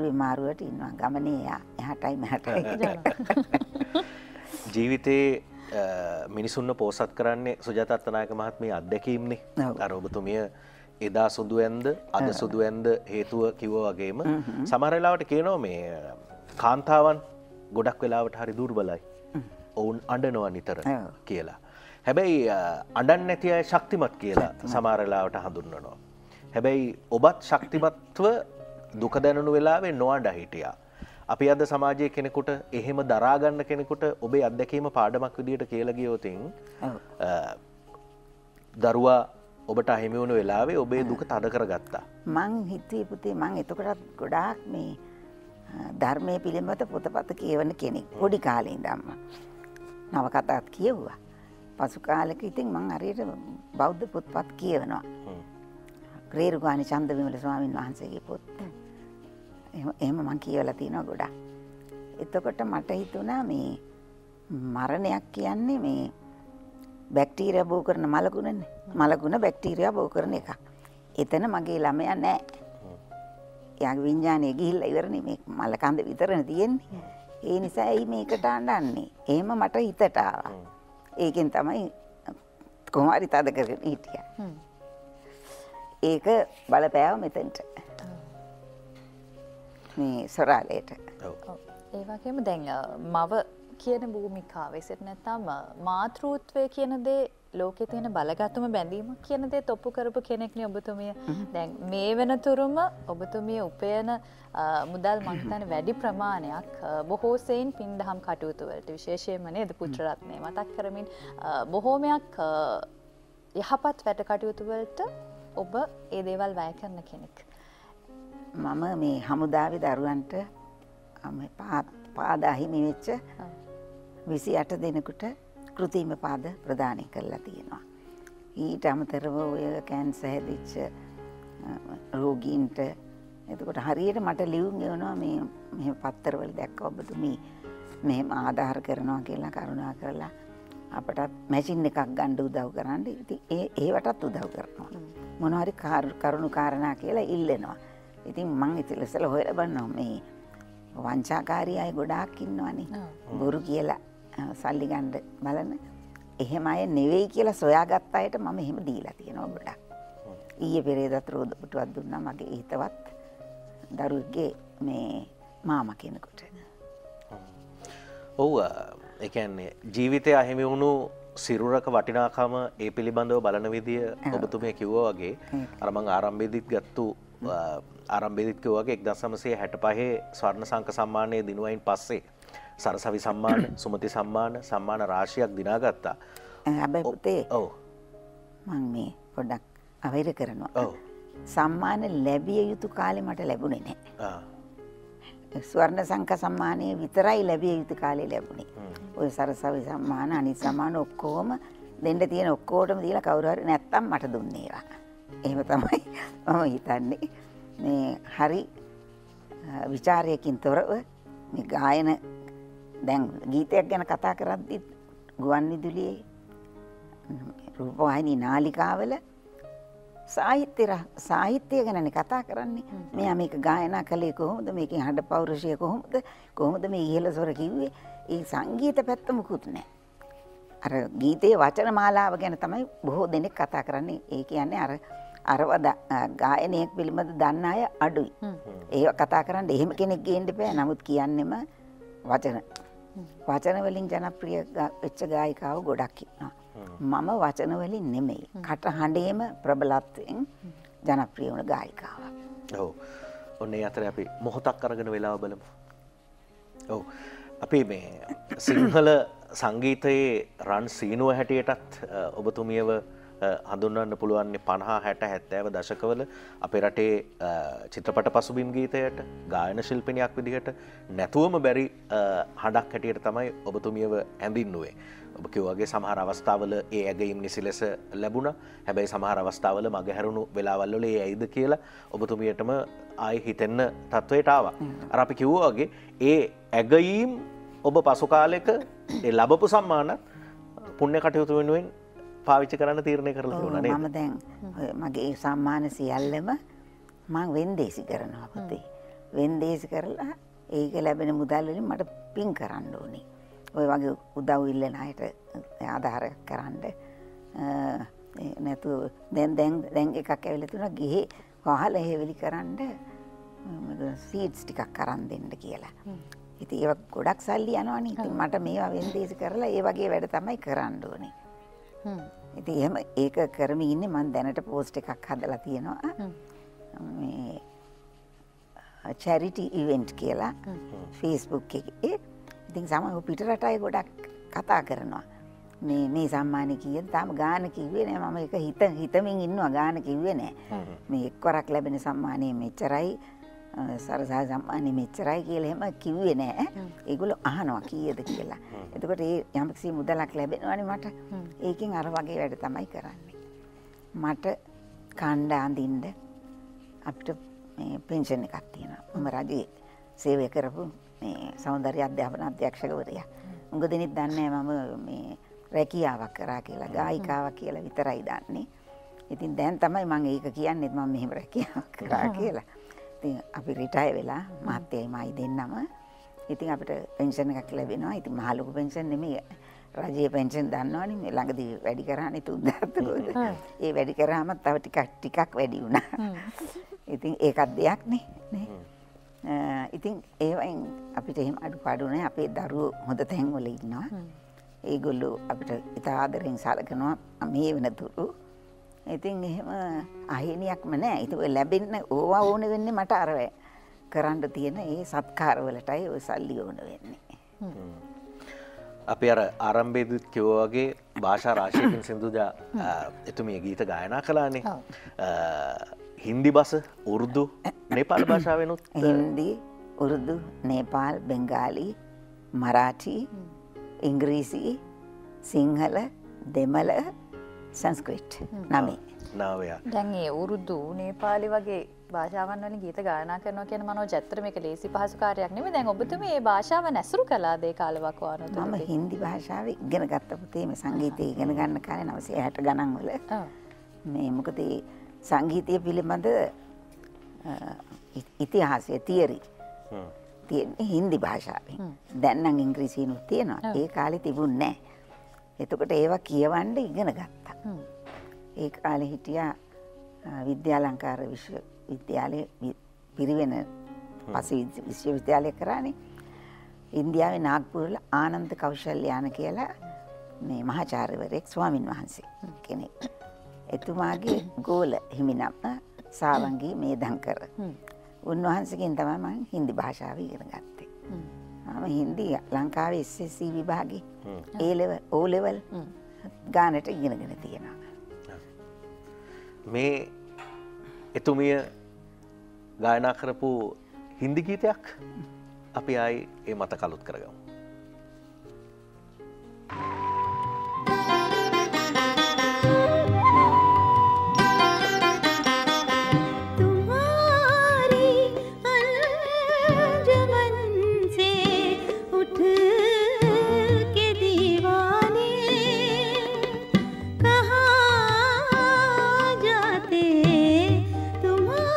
මාරුවට ඉන්නවා. ගමනේ එහාටයි මෙහාටයි. ජීවිතේ මිනිසුන්ව පෝසත් කරන්නේ සුජාත අත්තනායක මහත්මිය අත්දැකීම්නේ. අර ඔබතුමිය එදා සුදු ඇන්ද අද සුදු ඇන්ද හේතුව කිව්වා වගේම සමහර වෙලාවට කියනවා මේ කාන්තාවන් ගොඩක් වෙලාවට හරි දුර්බලයි. ඔවුන් අඬනවා නිතර කියලා. හැබැයි අඬන්නේ නැති අය ශක්තිමත් කියලා සමහර වෙලාවට හඳුන්වනවා. හැබැයි ඔබත් ශක්තිමත්ව දුක දැනුණු වෙලාවේ නොඅඬ හිටියා. අපි අද සමාජයේ කෙනෙකුට එහෙම දරා ගන්න කෙනෙකුට ඔබේ අත්දැකීම පාඩමක් විදියට කියලා ගියොතින් දරුවා ඔබට අහිමි වුණු වෙලාවේ ඔබේ දුක තද කරගත්තා. මං හිතුවේ පුතේ මං එතකොටත් ගොඩාක් මේ ධර්මයේ පිළිබඳ පොතපත කියවන කෙනෙක්. පොඩි කාලේ ඉඳන්ම නව කතාත් කියවුවා. පසු කාලෙක ඉතින් මං හරියට බෞද්ධ පොත්පත් කියවනවා. රේරුකාණි චන්දවිමල ස්වාමීන් වහන්සේගේ පොත්. එහෙම මං කියවලා තියෙනවා ගොඩක්. එතකොට මට හිතුණා මේ මරණයක් කියන්නේ මේ බැක්ටීරියා බෝ කරන මලකුණනේ. මලකුණ බැක්ටීරියා බෝ කරන එකක්. එතන මගේ ළමයා නෑ. එයාගේ විඥානය ගිහිල්ලා ඉවරනේ මේ මල කඳ විතරනේ තියෙන්නේ. ඒ නිසා ඇයි මේකට අඬන්නේ? එහෙම මට හිතට ආවා. ඒකෙන් තමයි කොහොම හරි තද කරගෙන හිටියා. ඒක බලපෑව මෙතනට. මේ සොරාලේට. ඒ වගේම දැන් මව කියන භූමිකාව එසෙත් නැත්නම් මාතෘත්වය කියන දේ ලෝකේ තියෙන බලගතුම බැඳීමක් කියන දේ තොප්පු කරපු කෙනෙක්නේ ඔබතුමිය. දැන් මේ වෙනතුරුම ඔබතුමිය උපයන මුදල් මං හිතන්නේ වැඩි ප්‍රමාණයක් බොහෝ සෙයින් පින්දහම් කටයුතු වලට විශේෂයෙන්ම නේද පුත්‍ර රත්නය මතක් කරමින් බොහෝමයක් යහපත් වැඩ කටයුතු වලට ඔබ ඒ දේවල් වැය කරන කෙනෙක්. මම මේ හමුදාවේ දරුවන්ට පාද අහිමි වෙච්ච 28 දෙනෙකුට කෘත්‍රිම පාද ප්‍රදානය කරලා තියෙනවා. ඊට අමතරව ඔය කැන්සර් හැදිච්ච රෝගීන්ට එතකොට හරියට මට ලියුම් එනවා මේ මෙහෙම පත්තරවල දැක්ක ඔබතුමී මෙහෙම ආධාර කරනවා කියලා කරුණා කරලා අපටත් මැෂින් එකක් ගන්න උදව් කරන්න. ඉතින් ඒවටත් උදව් කරනවා. මොනවා හරි කරුණු කාරණා කියලා ඉල්ලනවා. ඉතින් මං ඉතින් හොයලා බලනවා මේ වංචාකාරී අය ගොඩාක් ඉන්නවනේ. බොරු කියලා සල්ලි ගන්න බලන. එහෙම අය නෙවෙයි කියලා සොයාගත්ත අයට මම එහෙම දීලා තියෙනවා ගොඩක්. ඊයේ පෙරේදත් රෝද පුටුවක් දුන්නා මගේ හිතවත් දරුවෙක්ගේ මේ මාමා කෙනෙකුට. ඔව් ඒ කියන්නේ ජීවිතය අහිමි වුණු සිරුරක වටිනාකම ඒ පිළිබඳව බලන විදිය ඔබතුමිය කිව්වා වගේ අර මම ආරම්භයේදීත් ගත්තු ආරම්භයේදීත් කිව්වා වගේ 1965 ස්වර්ණ සංක සම්මානයේ දිනුවයින් පස්සේ සරසවි සම්මාන සුමති සම්මාන රාශියක් දිනාගත්තා. හැබැයි පුතේ ඔව් මම මේ පොඩ්ඩක් අවහිර කරනවා. ඔව් සම්මාන ලැබිය යුතු කාලේ මට ලැබුණේ නැහැ. ස්වර්ණ සංක සම්මානයේ විතරයි ලැබිය යුතු කාලේ ලැබුණේ. ඔය සරසවි සම්මාන අනිත් සම්මාන ඔක්කොම දෙන්න තියෙන ඔක්කොටම දීලා කවුරු හරි නැත්තම් මට දුන්නේ ඒවා. එහෙම තමයි මම හිතන්නේ. මේ හරි විචාරයකින් තොරව මේ ගායන දැන් ගීතයක් ගැන කතා කරද්දි ගුවන් විදුලියේ රූපවාහිනී නාලිකාවල සාහිත්‍ය ගැනනේ කතා කරන්නේ. මෙයා මේක ගායනා කළේ කොහොමද? මේකේ හඬ පෞරුෂය කොහොමද මේ ඉහළ ස්වර කිව්වේ? ඒ සංගීත පැත්ත මුකුත් නැහැ. අර ගීතයේ වචන මාලාව ගැන තමයි බොහෝ දෙනෙක් කතා කරන්නේ. ඒ කියන්නේ අරව ගායනයක් පිළිබඳ දන්න අය අඩුයි. ඒව කතා කරන්න එහෙම කෙනෙක් ගේන්න බෑ. නමුත් කියන්නෙම වචන වලින් ජනප්‍රිය වෙච්ච ගායිකාව ගොඩක් ඉන්නවා. මම වචන වලින් නෙමෙයි. කටහඬේම ප්‍රබලත්වයෙන් ජනප්‍රිය වුණ ගායිකාවක්. ඔව්. ඔන්න ඒ අතරේ අපි මොහොතක් අරගෙන වෙලාව බලමු. ඔව්. අපි මේ සිංහල සංගීතයේ රන් සීනුව හැටියටත් ඔබතුමියව හඳුන්වන්න පුළුවන් 50 60 70 දශකවල අපේ රටේ චිත්‍රපට පසුබිම් ගීතයට ගායන ශිල්පිනියක් විදිහට නැතුවම බැරි හඬක් හැටියට තමයි ඔබතුමියව හැඳින්නුවේ. ඔබ කිව්වාගේ සමහර අවස්ථාවල ඒ ඇගයීම් නිසි ලෙස ලැබුණා. හැබැයි සමහර අවස්ථාවල මගහැරුණු වෙලාවල් වල ඒ ඇයිද කියලා ඔබතුමියටම ආයි හිතෙන්න තත්වයට ආවා. අර අපි කිව්වා වගේ ඒ ඇගයීම් ඔබ පසු කාලෙක ඒ ලැබපු සම්මාන පුණ්‍ය කටයුතු වෙනුවෙන් පාවිච්චි කරන්න තීරණය කරලා තියෙනවා නේද? මම දැන් මගේ සම්මාන සියල්ලම මම වෙන්දේසි කරනවා පුතේ. වෙන්දේසි කරලා ඒක ලැබෙන මුදල් වලින් මට පින් කරන්න ඕනේ. ඔය වගේ උදව් ඉල්ලන අයට ආධාර කරන්න නැතු දැන් එකක් ඇවිල්ලා තුනා ගිහේ වහල හේවිලි කරන්න සීඩ්ස් ටිකක් අරන් දෙන්න කියලා. ඉතින් ඒක ගොඩක් සල්ලි යනවනේ. ඉතින් මට මේවා වෙන්දේසි කරලා ඒ වගේ වැඩ තමයි කරන්න ඕනේ. ඉතින් එහෙම ඒක කරමින් ඉන්නේ මම දැනට පෝස්ට් එකක් හදලා තියෙනවා. මේ charity event කියලා Facebook එකේ. ඉතින් සමහර පිටරට අය ගොඩක් කතා කරනවා. මේ සම්මානෙ කීයද? තාම ගාන කිව්වේ නෑ. මම ඒක හිතමින් ඉන්නවා ගාන කිව්වේ නෑ. මේ එක්වරක් ලැබෙන සම්මානෙ මෙච්චරයි සරසා සම්මානෙ මෙච්චරයි කියලා එහෙම කිව්වේ නෑ. ඒගොල්ලෝ අහනවා කීයද කියලා. එතකොට ඒ යම්කිසි මුදලක් ලැබෙනවනේ මට. ඒකෙන් අර වගේ වැඩ තමයි කරන්නේ. මට කණ්ඩ අඳින්න අපිට මේ පෙන්ෂන් එකක් තියෙනවා. මම රජයේ සේවය කරපු මේ සෞන්දර්ය අධ්‍යාපන අධ්‍යක්ෂකවරියක්. උඟ දෙනෙක් දන්නේ මම මේ රැකියාවක් කරා කියලා, ගායිකාවක් කියලා විතරයි දන්නේ. ඉතින් දැන් තමයි මම ඒක කියන්නේ මම මෙහෙම රැකියාවක් කරා කියලා. ඉතින් අපි රිටයර් වෙලා මහත්තයයි මයි දෙන්නම ඉතින් අපිට පෙන්ෂන් එකක් ලැබෙනවා. ඉතින් මහ ලොකු පෙන්ෂන් නෙමෙයි. රජයේ පෙන්ෂන් දන්නවනේ මේ ළඟදී වැඩි කරානේ 3000ක්. ඒ වැඩි කරාම තව ටිකක් වැඩි වුණා. ඉතින් ඒකත් දෙයක් නේ. ඉතින් ඒවෙන් අපිට එහෙම අඩුපාඩු නැහැ. අපේ දරුවෝ හොඳ තැන්වල ඉන්නවා. ඒගොල්ලෝ අපිට ඉතා ආදරෙන් සලකනවා මේ වෙනතුරු. ඉතින් එහෙම අහිණියක්ම නැහැ. ඒක ලැබෙන්න ඕවා ඕන වෙන්නේ මට අර කරන්න තියෙන ඒ සත්කාරවලටයි ඔය සල්ලි ඕන වෙන්නේ. අපි අර ආරම්භයේදීත් කිව්වා වගේ භාෂා රාශියකින් සින්දුජා එතුමිය ගීත ගායනා කළානේ. හින්දි බස, උර්දු, නේපාල භාෂාවෙනුත් හින්දි, උර්දු, නේපාල්, බෙන්ගාලි, මරාඨි, ඉංග්‍රීසි, සිංහල, දෙමළ, සංස්කෘත නමේ. දැන් ඒ උර්දු, නේපාලි වගේ භාෂාවන් වලින් ගීත ගායනා කරනවා කියන මනෝජ් ඇත්තට මේක ලේසි පහසු කාර්යයක් නෙමෙයි. දැන් ඔබතුමී මේ භාෂාව නැසුරු කළාද ඒ කාලවකවානුවේදී? මම හින්දි භාෂාව ඉගෙන ගත්ත පුතේ මේ සංගීතය ඉගෙන ගන්න කාලේ 960 ගණන් වල. මේ මොකද සංගීතය පිළිබඳ ඉතිහාසය තියරි තියෙන්නේ හින්දි භාෂාවෙන්. දැන් නම් ඉංග්‍රීසිනුත් තියෙනවා. ඒ කාලේ තිබුණේ නැහැ. එතකොට ඒවා කියවන්න ඉගෙන ගත්තා. ඒ කාලේ හිටියා විද්‍යාලංකාර විශ්වවිද්‍යාලයේ පිරිවෙන විශ්වවිද්‍යාලය කරානේ. ඉන්දියාවේ නාග්පුරවල ආනන්ද කෞශල්‍යාන කියලා මේ මහාචාර්යවරයෙක් ස්වාමින් වහන්සේ කෙනෙක්. එතුමාගේ ගෝල හිමිනම සාවංගී මේධංකර. උන්වහන්සේගෙන් තමයි මම හින්දි භාෂාව ඉගෙන ගත්තේ. මම හින්දි ලංකාවේ SSC විභාගේ A level O level ගානට ඉගෙනගෙන තියෙනවා. මේ එතුමිය ගායනා කරපු හින්දි ගීතයක් අපි ආයි ඒ මත කලුත් කරගමු.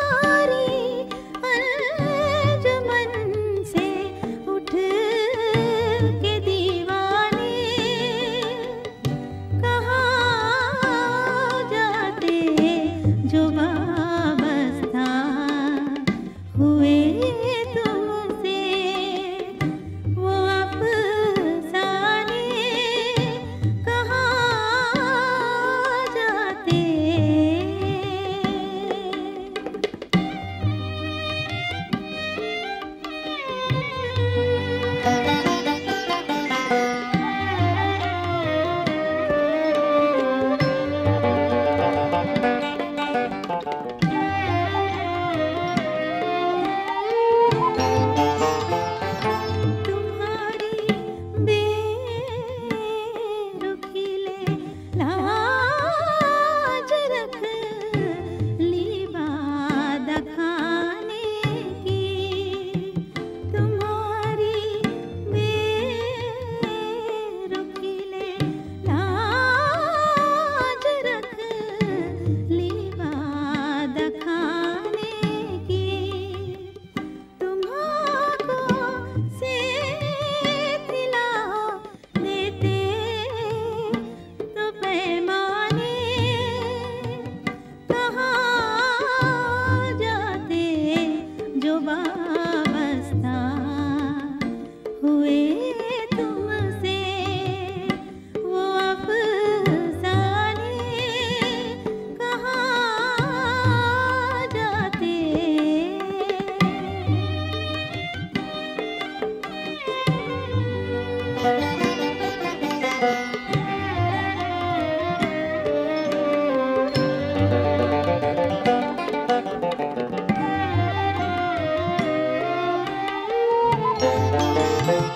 तुम्हारी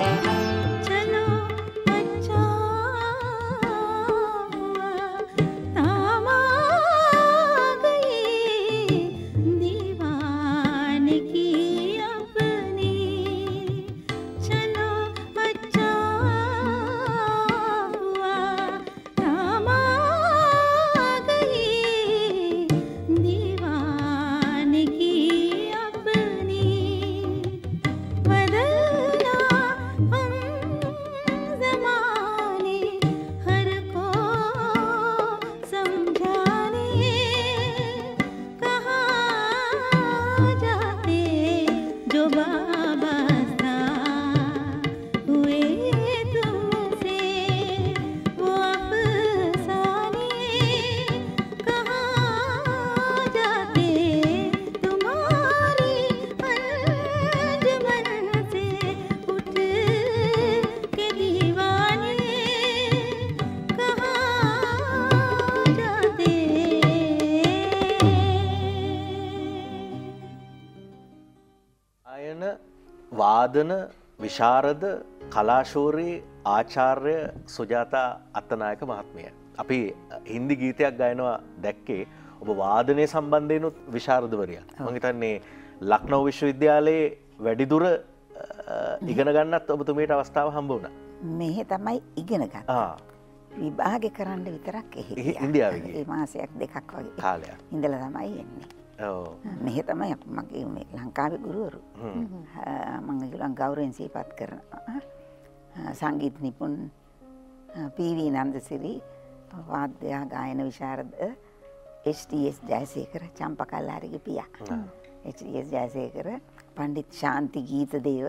වාදන විශාරද කලාශූරී ආචාර්ය සුජාතා අත්තනායක මහත්මිය. අපි හින්දි ගීතයක් ගයනවා දැක්කේ ඔබ වාදනය සම්බන්ධයෙන්ුත් විශාරදවරියක්. මම හිතන්නේ ලක්නෝ විශ්වවිද්‍යාලයේ වැඩිදුර ඉගෙන ගන්නත් ඔබතුමියට අවස්ථාව හම්බ වුණා. මෙහෙ තමයි ඉගෙන ගත්තා. විභාග කරන්න විතරක් එහෙ ඉන්දියාවේ ගියේ. ඒ මාසයක් දෙකක් වගේ කාලයක්. ඉඳලා තමයි එන්නේ. මෙහෙ තමයි මගේ මේ ලංකාවේ ගුරුවරු. මම ඒගොල්ලන් ගෞරවයෙන් සිහිපත් කරනවා. සංගීත නිපුන් පී.වී. නන්දසිරි, වාද්‍ය ගායන විශාරද එච්.ටී.එස්. ජයසේකර, චම්පකල්ලාරිගේ පියා. එච්.ටී.එස්. ජයසේකර, පණ්ඩිත් ශාන්ති ගීතදේව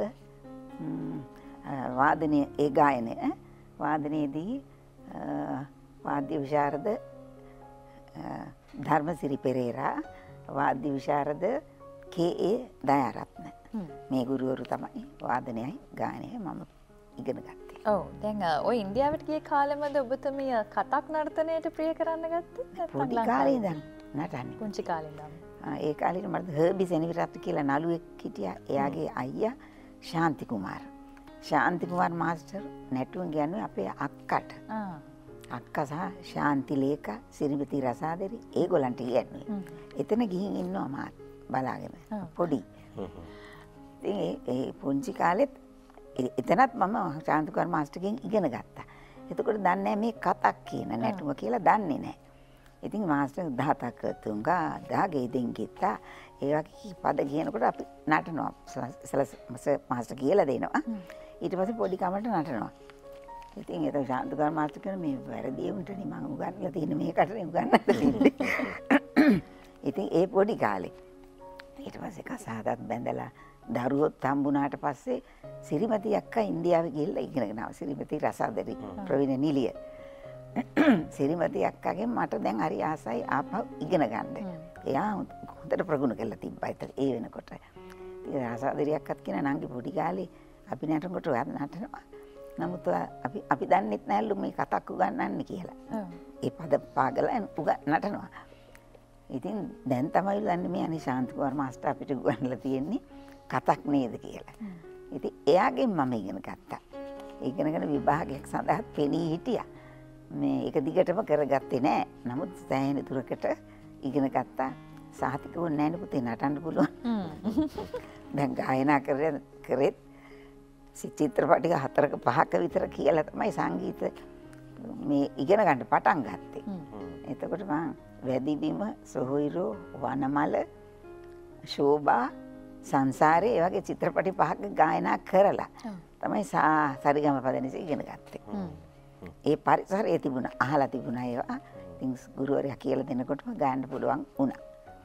වාදනයේ ඒ ගායනය වාදනයේදී වාද්‍ය විශාරද ධර්මසිරි පෙරේරා, වාද්‍ය විශාරද කේ.ඒ. දයාරත්න. මේ ගුරුවරු තමයි වාදනයයි ගායනයයි මම ඉගෙන ගත්තේ. ඔව්. දැන් ඔය ඉන්දියාවට ගිය කාලෙමද ඔබතුමිය කතක් නර්තනයට ප්‍රිය කරන්න ගත්තේ? පොඩි කාලේ ඉඳන් නටන්නේ. පුංචි කාලේ ඉඳන්. ඒ කාලේ මට හර්බි සෙනවිරත්න කියලා නළුවෙක් හිටියා. එයාගේ අයියා ශාන්ති කුමාර. ශාන්ති කුමාර මාස්ටර් නැටුම් කියන්නේ අපේ අක්කට. අක්කා සහ ශාන්ති ලේකා, සිරිමති රසාදරි ඒගොල්ලන්ට කියන්නේ. එතන ගිහින් ඉන්නවා මාත් බලාගෙන පොඩි. ඉතින් ඒ පුංචි කාලෙත් එතනත් මම ශාන්ති කුමාර මාස්ටර්ගෙන් ඉගෙන ගත්තා. එතකොට දන්නේ නැහැ මේ කතක් කියන නැටුම කියලා දන්නේ නැහැ. ඉතින් මාස්ටර් දාතක තුංගා දාගේ දෙන් ගිතා ඒ වගේ පද කියනකොට අපි නටනවා. මාස්ටර් කියලා දෙනවා. ඊට පස්සේ පොඩි කමට නටනවා. ඉතින් ඒක ශාන්ති කුමාර මාස්ටර් කියන මේ වැරදි උන්ටනේ මම උගන්වලා තියෙන මේකට උගන්වන්න තිබ්බේ. ඉතින් ඒ පොඩි කාලේ ඊට පස්සේ කසාදත් බැඳලා දරුවොත් හම්බුණාට පස්සේ සිරිමති අක්කා ඉන්දියාවේ ගිහිල්ලා ඉගෙනගෙන ආවා. සිරිමති රසාදරි ප්‍රවීණ නිලිය. සිරිමති අක්කාගෙන් මට දැන් හරි ආසයි ආපහු ඉගෙන ගන්න. එයා හොඳට ප්‍රගුණ කරලා තිබ්බා ඒ වෙනකොට. ඉතින් රසාදරි අක්කත් කියන නංගි පොඩි කාලේ අපි නටනකොට නටනවා. නමුත් අපි දන්නෙත් නැහැලු මේ කතක් උගන්වන්නේ කියලා. ඒ පද පාගලා නටනවා. ඉතින් දැන් තමයි ලන්නේ මේ අනේ ශාන්ති කුමාර මාස්ටර් අපිට උගන්වලා තියෙන්නේ කතක් නේද කියලා. ඉතින් එයාගෙන් මම ඉගෙන ගත්තා. ඉගෙනගෙන විභාගයක් සඳහා පෙනී හිටියා. මේ ඒක දිගටම කරගත්තේ නෑ. නමුත් සෑහෙන දුරකට ඉගෙන ගත්තා. සාහිතික වුණ නෑනේ පුතේ නටන්න පුළුවන්. දැන් ගායනා කරෙත් චිත්‍රපටි 4ක 5ක විතර කියලා තමයි සංගීත මේ ඉගෙන ගන්න පටන් ගත්තේ. එතකොට මම වැදිබිම, සොහොයුරෝ, වනමල, ශෝභා, සංසාරේ ඒ වගේ චිත්‍රපටි 5ක ගායනා කරලා තමයි සරිගම පදනිස ඉගෙන ගත්තේ. ඒ පරිසරයේ තිබුණා, අහලා තිබුණා ඒවා. ඉතින් ගුරුවරයා කියලා දෙනකොටම ගන්න පුළුවන් වුණා.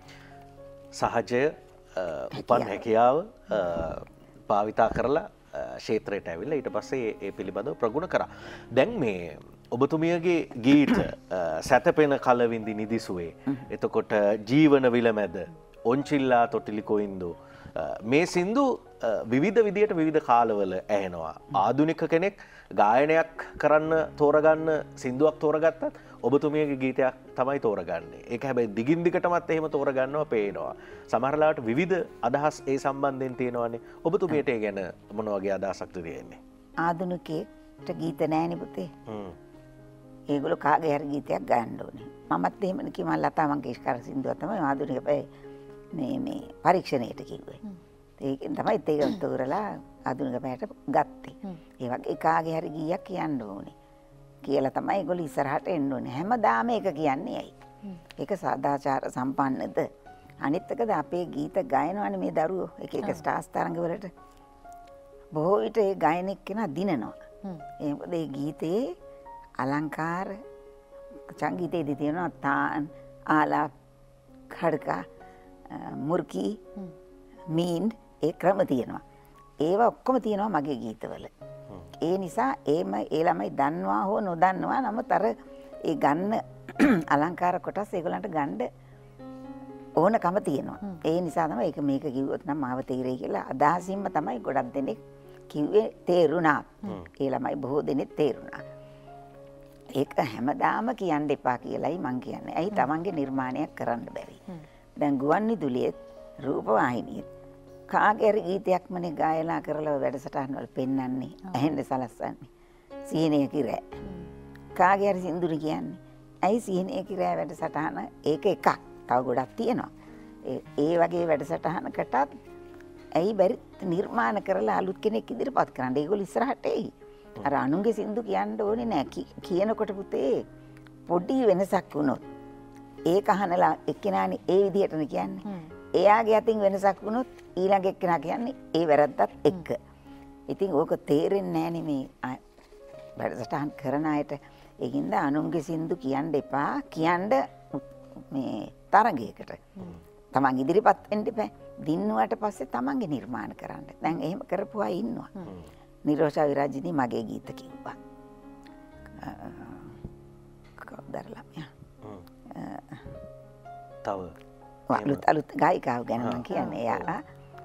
සහජය උපන් හැකියාව භාවිතා කරලා ක්ෂේත්‍රයට ඇවිල්ලා ඊට පස්සේ ඒ පිළිබඳව ප්‍රගුණ කරා. දැන් මේ ඔබතුමියගේ ගීත සැතපෙන කලවින්දි නිදිසුවේ, එතකොට ජීවන විලමැද, ඔන්චිල්ලා තොටිලි කොයින්දු, මේ සින්දු විවිධ විදියට විවිධ කාලවල ඇහෙනවා. ආධුනික කෙනෙක් ගායනයක් කරන්න තෝරගන්න සින්දුවක් තෝරගත්තත් ඔබතුමියගේ ගීතයක් තමයි තෝරගන්නේ. ඒක හැබැයි දිගින් දිගටමත් එහෙම තෝරගන්නවා පේනවා. සමහර ලාවට විවිධ අදහස් ඒ සම්බන්ධයෙන් තියෙනවානේ. ඔබතුමියට ඒ ගැන මොන වගේ අදහසක්ද තියෙන්නේ? ආධුනිකයෙක්ට ගීත නෑනේ පුතේ. ඒගොල්ලෝ කාගේ හරි ගීතයක් ගන්න ඕනේ. මමත් එහෙමනේ කිව්වා ලතා මංගেশකර සින්දුව තමයි ආධුනික මේ පරීක්ෂණයට කිව්වේ. ඒකෙන් තමයි ඒක තෝරලා ආධුනික පැයට ගත්තේ. ඒ වගේ කාගේ හරි ගීයක් කියන්න ඕනේ කියලා තමයි ඒගොල්ලෝ ඉස්සරහට එන්න ඕනේ. හැමදාම ඒක කියන්නේ ඇයි? ඒක සදාචාර සම්පන්නද? අනිත් එකද අපේ ගීත ගායනවනේ මේ දරුවෝ එක එක ස්ටාර්ස් තරඟ වලට. බොහෝ විට ඒ ගායනෙක් කෙනා දිනනවා. ඒ මොකද ඒ ගීතේ අලංකාර සංගීතයේදී තියෙනවා තාන් ආලාප khadka මුර්කි මීන් ඒ ක්‍රම තියෙනවා. ඒවා ඔක්කොම තියෙනවා මගේ ගීතවල. ඒ නිසා ඒ ළමයි දන්නවා හෝ නොදන්නවා නමුත් අර ඒ ගන්න අලංකාර කොටස් ඒගොල්ලන්ට ගන්න ඕනකම තියෙනවා. ඒ නිසා තමයි ඒක මේක කිව්වොත් නම් මාව තේරෙයි කියලා අදහසින්ම තමයි ගොඩක් දෙනෙක් කිව්වේ තේරුණා. ඒ ළමයි බොහෝ දෙනෙක් තේරුණා. ඒක හැමදාම කියන්න එපා කියලායි මං කියන්නේ. ඇයි තමන්ගේ නිර්මාණයක් කරන්න බැරි. දැන් ගුවන්විදුලියේ රූපවාහිනියේ කාගේ හරි ගීතයක්මනේ ගායනා කරලා වැඩසටහන් වල පෙන්වන්නේ. ඇහෙන්න සලස්වන්නේ. සීනේ කිරෑ. කාගේ හරි සින්දුරි කියන්නේ. ඇයි සීනේ කිරෑ වැඩසටහන ඒක එකක්. තව ගොඩක් තියෙනවා. ඒ වගේ වැඩසටහනකටත් ඇයි බැරි නිර්මාණ කරලා අලුත් කෙනෙක් ඉදිරිපත් කරන්න. ඒගොල්ලෝ ඉස්සරහට එයි. අර අනුන්ගේ සින්දු කියන්න ඕනේ නෑ. කියනකොට පුතේ පොඩි වෙනසක් වුණොත් ඒක අහනලා එක්කෙනානේ ඒ විදිහටනේ කියන්නේ. එයාගේ අතින් වෙනසක් වුණොත් ඊළඟ එක්කෙනා කියන්නේ ඒ වැරද්දත් එක්ක. ඉතින් ඕක තේරෙන්නේ නෑනේ මේ වැඩසටහන් කරන අයට. ඒකින්ද අනුන්ගේ සින්දු කියන්න එපා. කියන්න මේ තරගයකට. තමන් ඉදිරිපත් වෙන්න එපා. දින්නුවට පස්සේ තමන්ගේ නිර්මාණ කරන්න. දැන් එහෙම කරපු අය ඉන්නවා. නිරෝෂා විරාජිනී මගේ ගීත කිව්වා. කවුදර ළමයා. තව අලුත් ගායිකාව ගැන මම කියන්නේ. එයාලා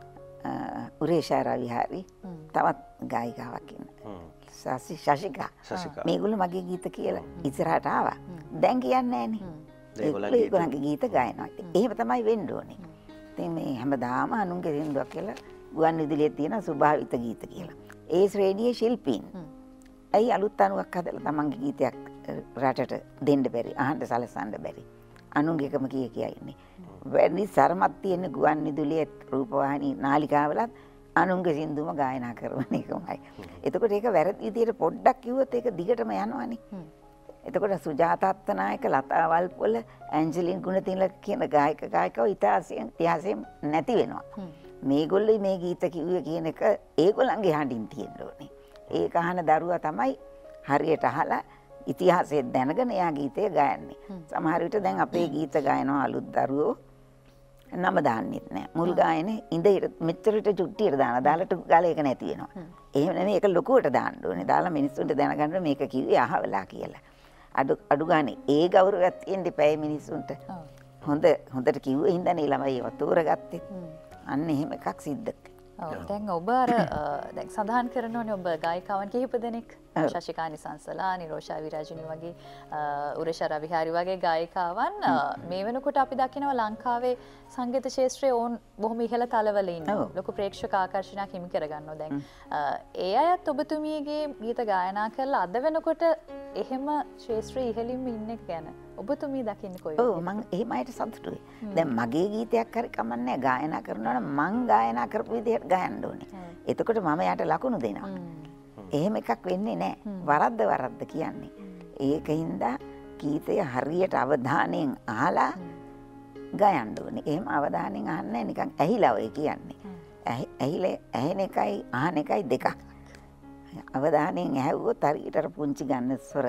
උරේෂා රවිහාරි තවත් ගායිකාවක් ඉන්නවා. ශශිකා. මේගොල්ලෝ මගේ ගීත කියලා ඉස්සරහට ආවා. දැන් කියන්නේ නෑනේ. ඒගොල්ලන්ගේ ගීත ගායනවා. එහෙම තමයි වෙන්න ඕනේ. ඉතින් මේ හැමදාම අනුන්ගේ සින්දුවක් කියලා ගුවන්විදුලියේ තියෙන ස්වභාවිත ගීත කියලා. ඒ ශ්‍රේණියේ ශිල්පීන්. ඇයි අලුත් අනුවක් හදලා තමන්ගේ ගීතයක් රටට දෙන්න බැරි, අහන්න සලසන්න බැරි. අනුන්ගේ එකම කිය ඉන්නේ. වැඩි සරමක් තියෙන ගුවන්විදුලියේ රූපවාහිනී නාලිකාවලත් අනුන්ගේ සින්දුම ගායනා කරන එකමයි. එතකොට ඒක වැරදි විදියට පොඩ්ඩක් කිව්වොත් ඒක දිගටම යනවානේ. එතකොට සුජාතා අත්තනායක, ලතා වල්පොල, ඇන්ජලින් ගුණතිලක කියන ගායිකව ඉතිහාසයෙන් නැති වෙනවා. මේගොල්ලෝ මේ ගීත කිව්වේ කියන එක ඒගොල්ලන්ගේ හඬින් තියෙන්න ඕනේ. ඒක අහන දරුවා තමයි හරියට අහලා ඉතිහාසය දැනගෙන එයා ගීතය ගයන්නේ. සමහර විට දැන් අපේ ගීත ගයනවා අලුත් දරුවෝ නම දාන්නෙත් නෑ. මුල් ගායනේ ඉඳ මෙච්චරට චුට්ටියට දානවා. දාලට ගාලා ඒක නැති වෙනවා. එහෙම නෙමෙයි ඒක ලොකුවට දාන්න ඕනේ. දාලා මිනිස්සුන්ට දැනගන්න මේක කිව්වේ අහවලා කියලා. අඩු ගානේ ඒ ගෞරවයක් තියෙන්න ඉපැයි මිනිස්සුන්ට. හොඳට කිව්වේ හින්දානේ ළමයි ඒව තෝරගත්තේ. අන්න එහෙම එකක් සිද්ධ. දැන් ඔබ අර දැන් සඳහන් කරනෝනේ ඔබ ගායිකාවන් කිහිප දෙනෙක් ශශිකා නිසංසලා, නිරෝෂා විරාජිනී වගේ උරේෂා රවිහාරි වගේ ගායිකාවන් මේ වෙනකොට අපි දකිනවා ලංකාවේ සංගීත ශාස්ත්‍රයේ ඕන් බොහොම ඉහළ තලවල ඉන්නවා. ලොකු ප්‍රේක්ෂක ආකර්ෂණයක් හිමි කරගන්නවා. දැන් ඒ අයත් ඔබතුමියගේ ගීත ගායනා කරලා අද වෙනකොට එහෙම ශාස්ත්‍රයේ ඉහළින්ම ඉන්නේ ගැන ඔබතුමිය දකින්නේ කොයි වගේ? ඔව් මම එහෙම අයට සතුටුයි. දැන් මගේ ගීතයක් හරි කමන්නේ ගායනා කරනවා නම් මං ගායනා කරපු විදිහට ගයන්න ඕනේ. එතකොට මම යාට ලකුණු දෙනවා. එහෙම එකක් වෙන්නේ නැහැ. වරද්ද කියන්නේ. ඒකින්ද ගීතය හරියට අවධානයෙන් අහලා ගයන්න ඕනේ. එහෙම අවධානයෙන් අහන්නේ නිකන් ඇහිලා ඔය කියන්නේ. ඇහෙන එකයි අහන එකයි දෙකක්. අවධානයෙන් ඇහුවොත් හරියට පුංචි ගන්න ස්වර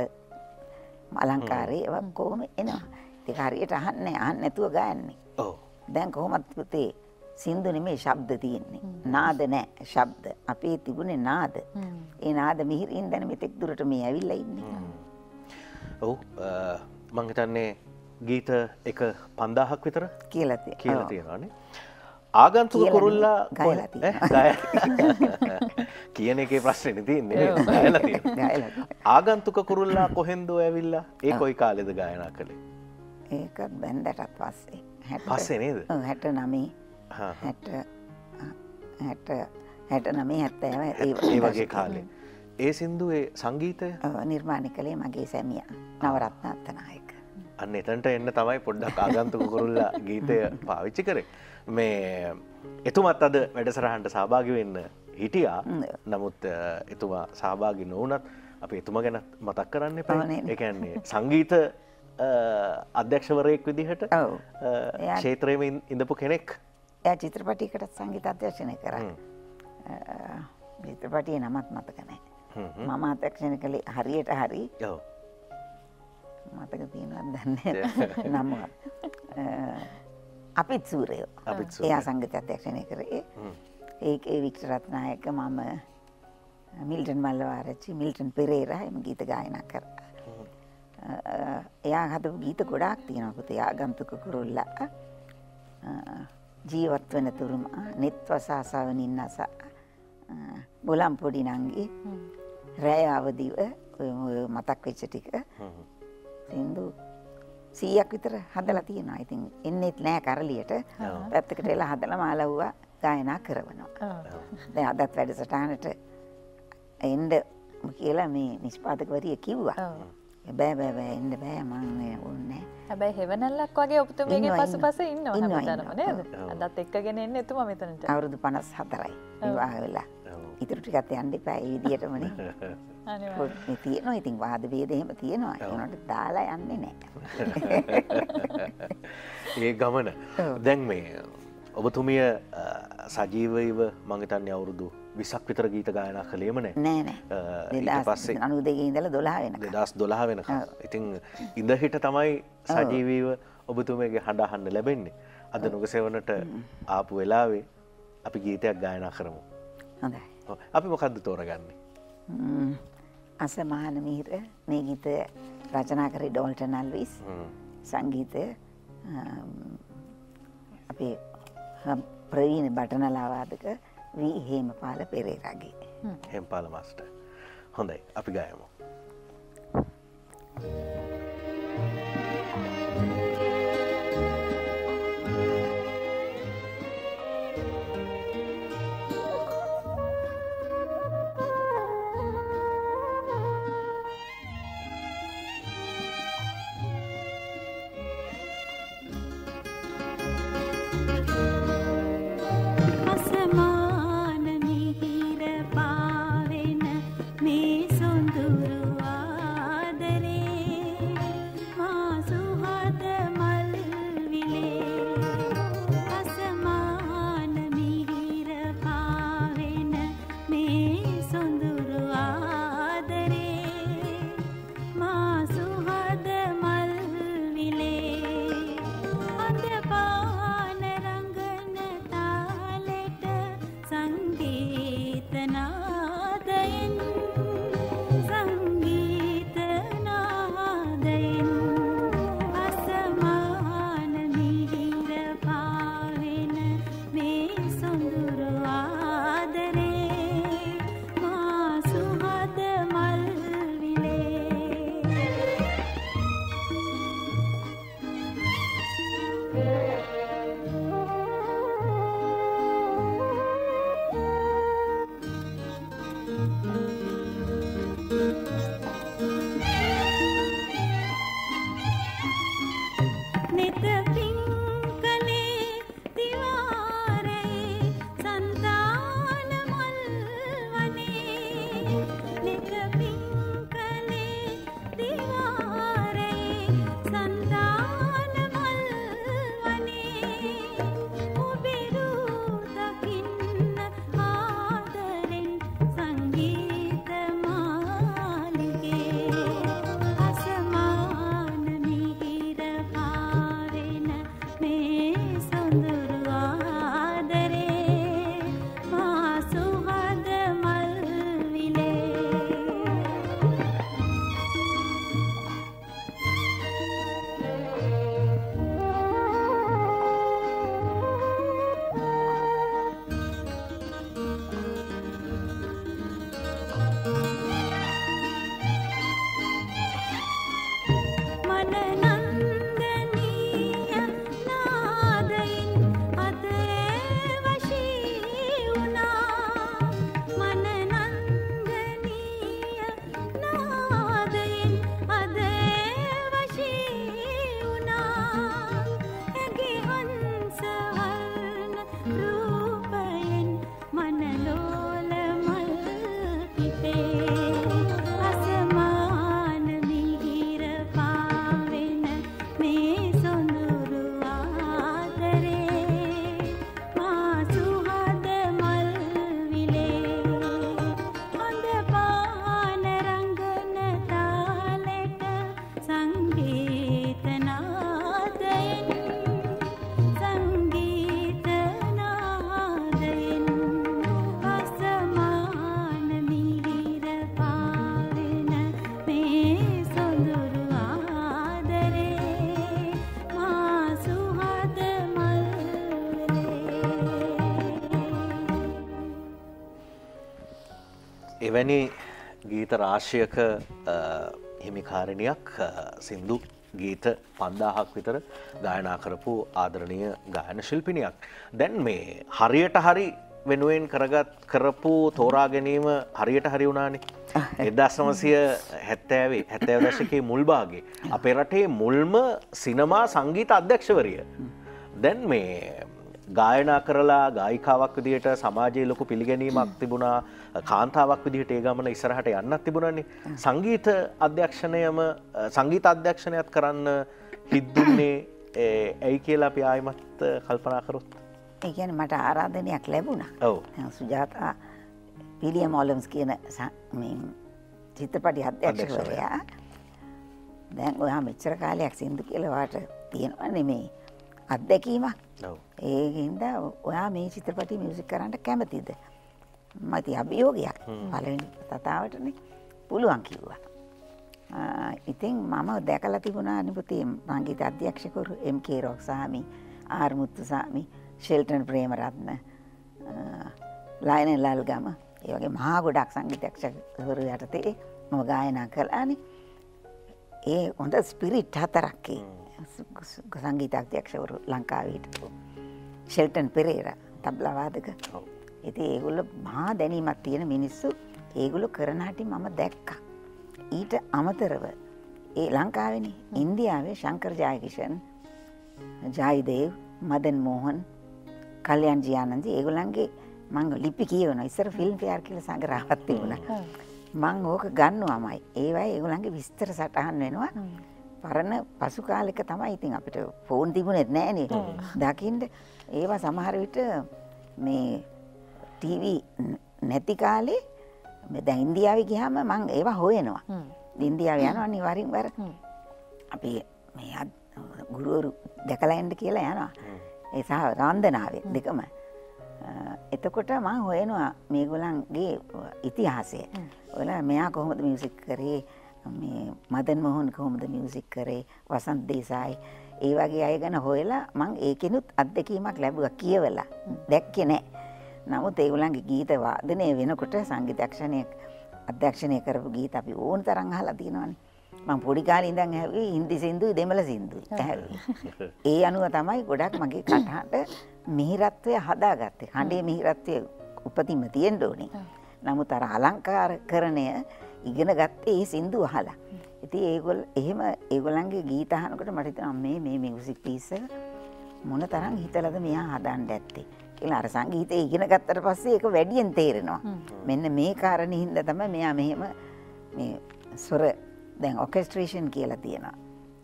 අලංකාරේ ඒවා කොහොම එනවා. ඒක හරියට අහන්නේ නැතුව ගයන්නේ. ඔව්. දැන් කොහොමද පුතේ සින්දු නෙමේ ශබ්ද තියෙන්නේ. නාද නෑ ශබ්ද. අපේ තිබුණේ නාද. ඒ නාද මිහිරින් දැන මෙතෙක් දුරට මේ ඇවිල්ලා ඉන්නේ. ඔව් මං හිතන්නේ ගීත එක 5000ක් විතර කියලා තියෙනවානේ. ආගන්තුක කුරුල්ලා කියන එකේ ප්‍රශ්නේ තියෙන්නේ ගායලා තියෙනවා. ආගන්තුක කුරුල්ලා කොහෙන්දෝ ඇවිල්ලා ඒ කොයි කාලෙද ගායනා කළේ? ඒක බැන්දටත් පස්සේ. පස්සේ නේද? 69 60 69 70 ඒ වගේ කාලේ. ඒ සින්දුවේ සංගීතය නිර්මාණය කළේ මගේ සැමියා නවරත්න අත්තනායක. අන්න එතනට එන්න තමයි පොඩ්ඩක් ආගන්තුක කුරුල්ලා ගීතය පාවිච්චි කරේ. මේ එතුමත් අද වැඩසටහනට සහභාගී වෙන්න හිටියා. නමුත් එතුමා සහභාගී නොවුනත් අපි එතුමා ගැන මතක් කරන්න එපා. ඒ කියන්නේ සංගීත අධ්‍යක්ෂවරයෙක් විදිහට ක්ෂේත්‍රයේ ඉඳපු කෙනෙක්. එයා චිත්‍රපටයකට සංගීත අධ්‍යක්ෂණය කරා. චිත්‍රපටයේ නමත් මතක නැහැ. මම අධ්‍යක්ෂණය කළේ හරියට හරි. ඔව්. මතක තියෙනවද දන්නේ නම. අපිත් සූරයෝ. එයා සංගීත අධ්‍යක්ෂණය කරේ. ඒකේ වික්ටර් රත්නායක මම මිල්ටන් මල්ලවාරච්චි මිල්ටන් පෙරේරා එම ගීත ගායනා කරා. එයා හදපු ගීත ගොඩාක් තියෙනවා පුතේ. ආගන්තුක කුරුල්ලා, ජීවත් වෙන තුරුමා, නෙත්වසාසව නින්නස, බොලම් පොඩි නංගි, රැය අවදිව මතක් වෙච්ච ටික සින්දු 100ක් විතර හදලා තියෙනවා. ඉතින් එන්නෙත් නෑ කරලියට. පැත්තකට වෙලා හදලා මාලව්වා ගායනා කරනවා. දැන් අදත් වැඩසටහනට එන්න කියලා මේ නිෂ්පාදකවරිය කිව්වා. බෑ බෑ බෑ එන්න බෑ මම ඕනේ. හැබැයි හෙවණල්ලක් වගේ ඔබතුමියගේ පසුපස ඉන්නවා හැමතැනම නේද? අදත් එක්කගෙන එන්න එතුමා මෙතනට. අවුරුදු 54යි විවාහ වෙලා. ඉතුරු ටිකත් යන්න එපා ඒ විදියටමනේ. අනිවාර්යයෙන් තියෙනවා. ඉතින් වාද වේද එහෙම තියෙනවා. ඒනට දාලා යන්නේ නැහැ. ඒ ගමන. දැන් මේ ඔබතුමිය සජීවීව මං හිතන්නේ අවුරුදු 20ක් විතර ගීත ගායනා කළේම නෑ. නෑ. ඊට පස්සේ 92 ඉඳලා 12 වෙනකම්. 2012 වෙනකම්. ඉතින් ඉඳහිට තමයි සජීවීව ඔබතුමියගේ හඬ අහන්න ලැබෙන්නේ. අද නුගසෙවණට ආපු වෙලාවේ අපි ගීතයක් ගායනා කරමු. හොඳයි. අපි මොකද්ද තෝරගන්නේ? අසමාන මිහිර මේ ගීතය රචනා කරේ ඩෝල්ටන් අල්විස්. සංගීතය අපේ ප්‍රවීණ බටනලා වාදක වී හේමපාල පෙරේරාගේ. හේමපාල මාස්ටර්. හොඳයි අපි ගායමු. Sangeet එවැනි ගීත රාශියක හිමිකාරණයක් සින්දු ගීත 5000ක් විතර ගායනා කරපු ආදරණීය ගායන ශිල්පිනියක්. දැන් මේ හරියට හරි වෙනුවෙන් කරපු තෝරා ගැනීම හරියට හරි වුණානේ. 1970 දශකයේ මුල් භාගයේ අපේ රටේ මුල්ම සිනමා සංගීත අධ්‍යක්ෂවරිය. දැන් මේ ගායනා කරලා ගායිකාවක් විදිහට සමාජයේ ලොකු පිළිගැනීමක් තිබුණා. කාන්තාවක් විදිහට ඒ ගමන ඉස්සරහට යන්නත් තිබුණානේ. සංගීත අධ්‍යක්ෂණයත් කරන්න හිතුන්නේ ඇයි කියලා අපි ආයිමත් කල්පනා කරොත්. ඒ කියන්නේ මට ආරාධනයක් ලැබුණා. ඔව්. සුජාතා විලියම් ඔලම්ස් කියන මේ චිත්‍රපටි අධ්‍යක්ෂකවරයා දැන් ඔයා මෙච්චර කාලයක් සින්දු කියලා වාට තියෙනවා නෙමෙයි අත්දැකීමක්. ඔව්. ඒකින්ද ඔයා මේ චිත්‍රපටි මියුසික් කරන්න කැමතිද? මම ඉතින් අභියෝගයක් පළවෙනි තතාවටනේ පුළුවන් කිව්වා. ඉතින් මම දැකලා තිබුණා අනිපුතේ සංගීත අධ්‍යක්ෂකවරු M K. Roxami, R. Muthusamy, Shelton Premaratne, Lionel Lalgama ඒ වගේ මහා ගොඩක් සංගීතඥවරු යටතේ මම ගායනා කළානේ. ඒ හොඳ ස්පිරිට් හතරක් සංගීත අධ්‍යක්ෂකවරු ලංකාවේ හිටපු ෂෙල්ටන් පෙරේරා තබ්ලා වාදක. ඉතින් ඒගොල්ලෝ මහා දැනීමක් තියෙන මිනිස්සු. ඒගොල්ලෝ කරන හැටි මම දැක්කා. ඊට අමතරව ඒ ලංකාවේනේ ඉන්දියාවේ ශංකර් ජයකිෂන්, ජයදේව්, මදන් මෝහන්, කල්‍යාණ ජී ආනන්ද ඒගොල්ලන්ගේ මම ලිපි කියවනවා. ඉස්සර ෆිල්ම් ෆෙයාර් කියලා සංග්‍රහයක් තිබුණා. මම ඕක ගන්නවාමයි. ඒවයි ඒගොල්ලන්ගේ විස්තර සටහන් වෙනවා. පරණ පසු කාලෙක තමයි ඉතින් අපිට ෆෝන් තිබුණෙත් නෑනේ. දකින්න ඒවා සමහර විට මේ ටීවී නැති කාලේ දැන් ඉන්දියාවේ ගියාම මම ඒවා හොයනවා. ඉන්දියාවේ යනවා අනිවාර්යෙන් වර අපි මේ ගුරුවරු දැකලා එන්න කියලා යනවා. ඒ සහ වන්දනාවේ දෙකම. එතකොට මම හොයනවා මේගොල්ලන්ගේ ඉතිහාසය. ඔයාලා මෙයා කොහොමද මියුසික් කරේ? මේ මදන් මොහන් කොහොමද මියුසික් කරේ? වසන්ත දේසායි ඒ වගේ අය ගැන හොයලා මම ඒකෙනුත් අත්දැකීමක් ලැබුවා කියවලා. දැක්කේ නෑ. නමුත් ඒගොල්ලන්ගේ ගීත වාදනය වෙනකොට අධ්‍යක්ෂණය කරපු ගීත අපි ඕන තරම් අහලා තියෙනවානේ. මම පොඩි කාලේ ඉඳන් ඇහුවේ හින්දි සින්දුයි දෙමළ සින්දුයි ඇහුවේ. ඒ අනුව තමයි ගොඩක් මගේ කටහඬ මිහිරත්වය හදාගත්තේ. හඬේ මිහිරත්වය උපතින්ම තියෙන්න ඕනේ. නමුත් අර අලංකාරකරණය ඉගෙන ගත්තේ ඒ සින්දු අහලා. ඉතින් ඒගොල්ලන්ගේ ගීත අහනකොට මට හිතෙනවා මේ මියුසික් පීස් එක මොන තරම් හිතලද මෙයා හදන්න ඇත්තේ කියලා. අර සංගීතය ඉගෙන ගත්තට පස්සේ ඒක වැඩියෙන් තේරෙනවා. මෙන්න මේ කාරණේ හින්දා තමයි මෙයා මෙහෙම මේ ස්වර දැන් ඔකෙස්ට්‍රේෂන් කියලා තියෙනවා.